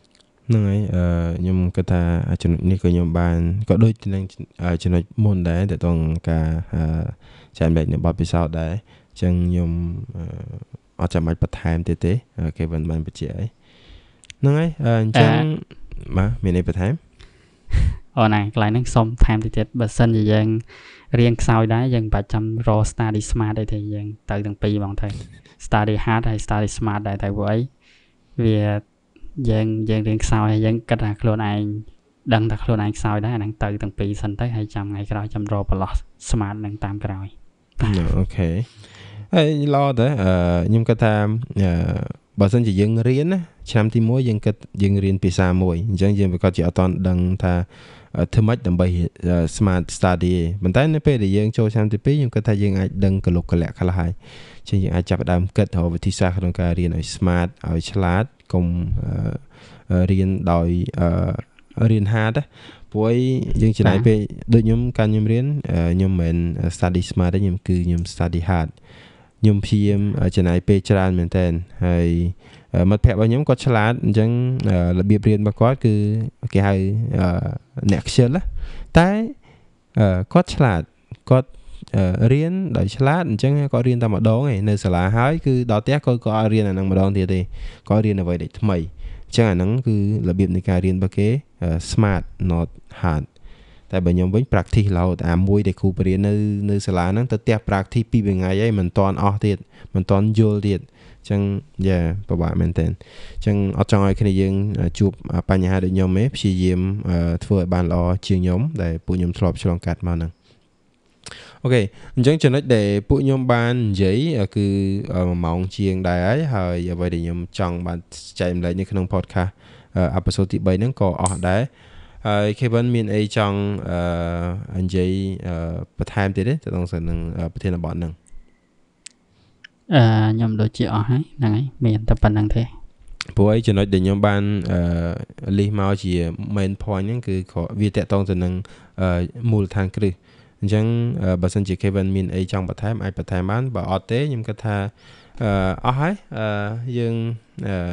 ហ្នឹងហើយអឺខ្ញុំគិតថាចំណុចនេះក៏ខ្ញុំបានក៏ដូចនឹងចំណុចមុនដែរតើតងការចែករំលែកនៅបទពិសោធន៍ដែរអញ្ចឹងខ្ញុំអត់ចាំបាច់បន្ថែមទៀតទេគេvẫnបានបញ្ជាក់ហើយហ្នឹងហើយអញ្ចឹងបាទមានអីបន្ថែមអូណាកន្លែងហ្នឹងសុំថែមតិចទៀតបើសិនជាយើងរៀនខ្សោយដែរយើងមិនបាច់ចាំរក study smart ទេទេយើងទៅទាំងពីរហ្មងទៅ study hard ហើយ study smart ដែរតែព្រោះអីវាយើងយើងរៀនខ្សោយហើយយើងគិតថាខ្លួនឯងដឹងថាខ្លួនឯងខ្សោយដែរអាហ្នឹងទៅទាំងពីរសិនទៅហើយចាំថ្ងៃក្រោយចាំរកប្រឡោះ smart នឹងតាមក្រោយអូខេហើយល្អដែរអឺខ្ញុំគិតថាបើសិនជាយើងរៀនណាឆ្នាំទីមួយយើងគិតយើងរៀនភាសាមួយអញ្ចឹងយើងប្រកាសជាអត់តដឹងថាធ្វើម៉េចដើម្បី smart study ប៉ុន្តែនៅពេលដែលយើងចូលឆ្នាំទីពីរខ្ញុំគិតថាយើងអាចដឹងកលុកកលៈខ្លះហើយអញ្ចឹងយើងអាចចាប់ផ្ដើមគិតរកវិធីសាស្ត្រក្នុងការរៀនឲ្យ smart ឲ្យឆ្លាតកុំរៀនដោយរៀន hard ព្រោះយើងចំណាយពេលដូចខ្ញុំកាលខ្ញុំរៀនខ្ញុំមិន study smart ទេខ្ញុំគឺខ្ញុំ study hard ខ្ញុំព្យាយាមចំណាយពេលច្រើនមែនតើហើយមិត្តភ័ក្តិរបស់ខ្ញុំគាត់ឆ្លាតអញ្ចឹងរបៀបរៀនរបស់គាត់គឺគេហៅអ្នកខ្ជិលតែគាត់ឆ្លាតគាត់រៀនដោយឆ្លាតអញ្ចឹងគាត់រៀនតែម្ដងឯងនៅសាលាហើយគឺដល់ផ្ទះគាត់ក៏អត់រៀនអាហ្នឹងម្ដងទៀតទេគាត់រៀនអ្វីដែលថ្មីអញ្ចឹងអាហ្នឹងគឺរបៀបនៃការរៀនរបស់គេ smart not hard តែបើខ្ញុំវិញ practice រហូតអាមួយដែលគ្រូបរៀននៅនៅសាលាហ្នឹងទៅផ្ទះ practice ពីរថ្ងៃហើយមិនតាន់អស់ទៀតមិនតាន់យល់ទៀតអញ្ចឹងយ៉ាពិបាកមែនតើអញ្ចឹងអត់ចង់ឲ្យគ្នាយើងជួបបញ្ហាដូចខ្ញុំទេព្យាយាមធ្វើឲ្យបានល្អជាងខ្ញុំដែលពួកខ្ញុំធ្លាប់ឆ្លងកាត់មកហ្នឹងអូខេអញ្ចឹងចំណុចដែលពួកខ្ញុំបាននិយាយគឺមួយម៉ោងជាងដែរហើយហើយអ្វីដែលខ្ញុំចង់បានចែករំលែកនៅក្នុង podcast episode ទី3ហ្នឹងក៏អស់ដែរហើយ Kevin មានអីចង់អឺនិយាយបន្ថែមទៀតទេទៅដល់នឹងប្រធានបទហ្នឹងអឺខ្ញុំដូចជាអស់ហើយហ្នឹងហើយមានតែប៉ុណ្្នឹងទេព្រោះអីចំណុចដែលខ្ញុំបានអឺ list មកជា main point ហ្នឹងគឺវាតកតងទៅនឹងមូលដ្ឋានគ្រឹះអញ្ចឹងបើសិនជា Kevin មានអីចង់បន្ថែមអាចបន្ថែមបានបើអត់ទេខ្ញុំគិតថាអឺអស់ហើយអឺយើងអឺ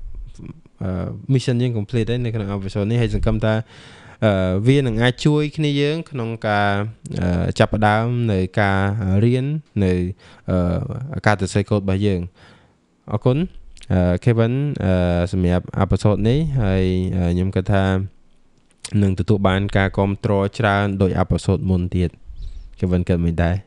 mission យើង complete ហើយនៅក្នុង episode នេះហើយសង្ឃឹមថាអឺវានឹងអាចជួយគ្នាយើងក្នុងការចាប់ផ្ដើមនៅការរៀននៅការទៅសេកូដរបស់យើងអរគុណ Kevin សម្រាប់ episode នេះហើយខ្ញុំគិតថានឹងទទួលបានការគាំទ្រច្រើនដោយ episode មុនទៀត Kevin គិតមិនដែរ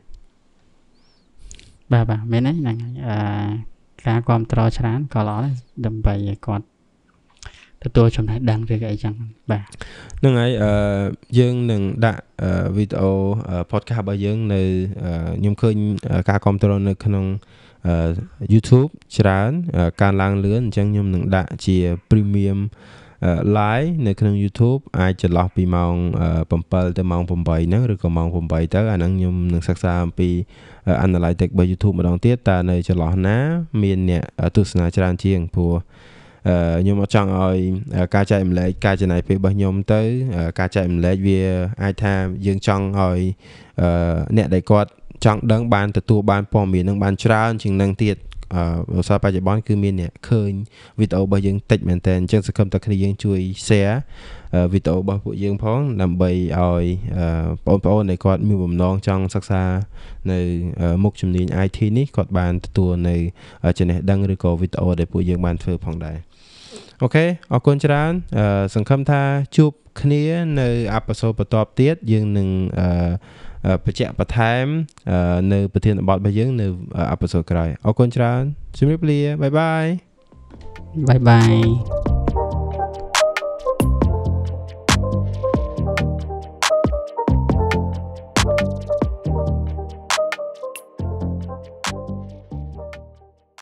បាទបាទមែនហ្នឹងអឺការគាំទ្រច្រើនក៏ល្អដែរដើម្បីឲ្យគាត់ទទួលចំណេះដឹងឬក៏អីចឹងបាទហ្នឹងហើយអឺយើងនឹងដាក់វីដេអូ podcast របស់យើងនៅខ្ញុំឃើញការគាំទ្រនៅក្នុង YouTube ច្រើនការឡើងលឿនអញ្ចឹងខ្ញុំនឹងដាក់ជា premium live នៅក្នុង YouTube អាចចន្លោះពីម៉ោង7ទៅម៉ោង8ហ្នឹងឬក៏ម៉ោង8ទៅអាហ្នឹងខ្ញុំនឹងសិក្សាអំពី analytics របស់ YouTube ម្ដងទៀតតើនៅចន្លោះណាមានអ្នកទស្សនាច្រើនជាងព្រោះខ្ញុំអត់ចង់ឲ្យការចែករំលែកការចំណាយពេលរបស់ខ្ញុំទៅការចែករំលែកវាអាចថាយើងចង់ឲ្យអ្នកដែលគាត់ចង់ដឹងបានទទួលបានព័ត៌មាននឹងបានច្រើនជាងនឹងទៀតអឺឧស្សាហ៍បច្ចុប្បន្នគឺមានអ្នកឃើញវីដេអូរបស់យើងតិចមែនតើអញ្ចឹងសង្ឃឹមតែគ្នាយើងជួយ share វីដេអូរបស់ពួកយើងផងដើម្បីឲ្យបងប្អូនដែលគាត់មានបំណងចង់សិក្សានៅមុខជំនាញ ไอ ที នេះគាត់បានទទួលនៅចំណេះដឹងឬក៏វីដេអូដែលពួកយើងបានធ្វើផងដែរអូខេអរគុណច្រើនសង្ឃឹមថាជួបគ្នានៅអេពីសូតបន្តទៀតយើងនឹងបញ្ជាក់បន្ថែមនៅប្រធានបទរបស់យើងនៅអេពីសូតក្រោយអរគុណច្រើនជម្រាបលាបាយបាយបាយបាយ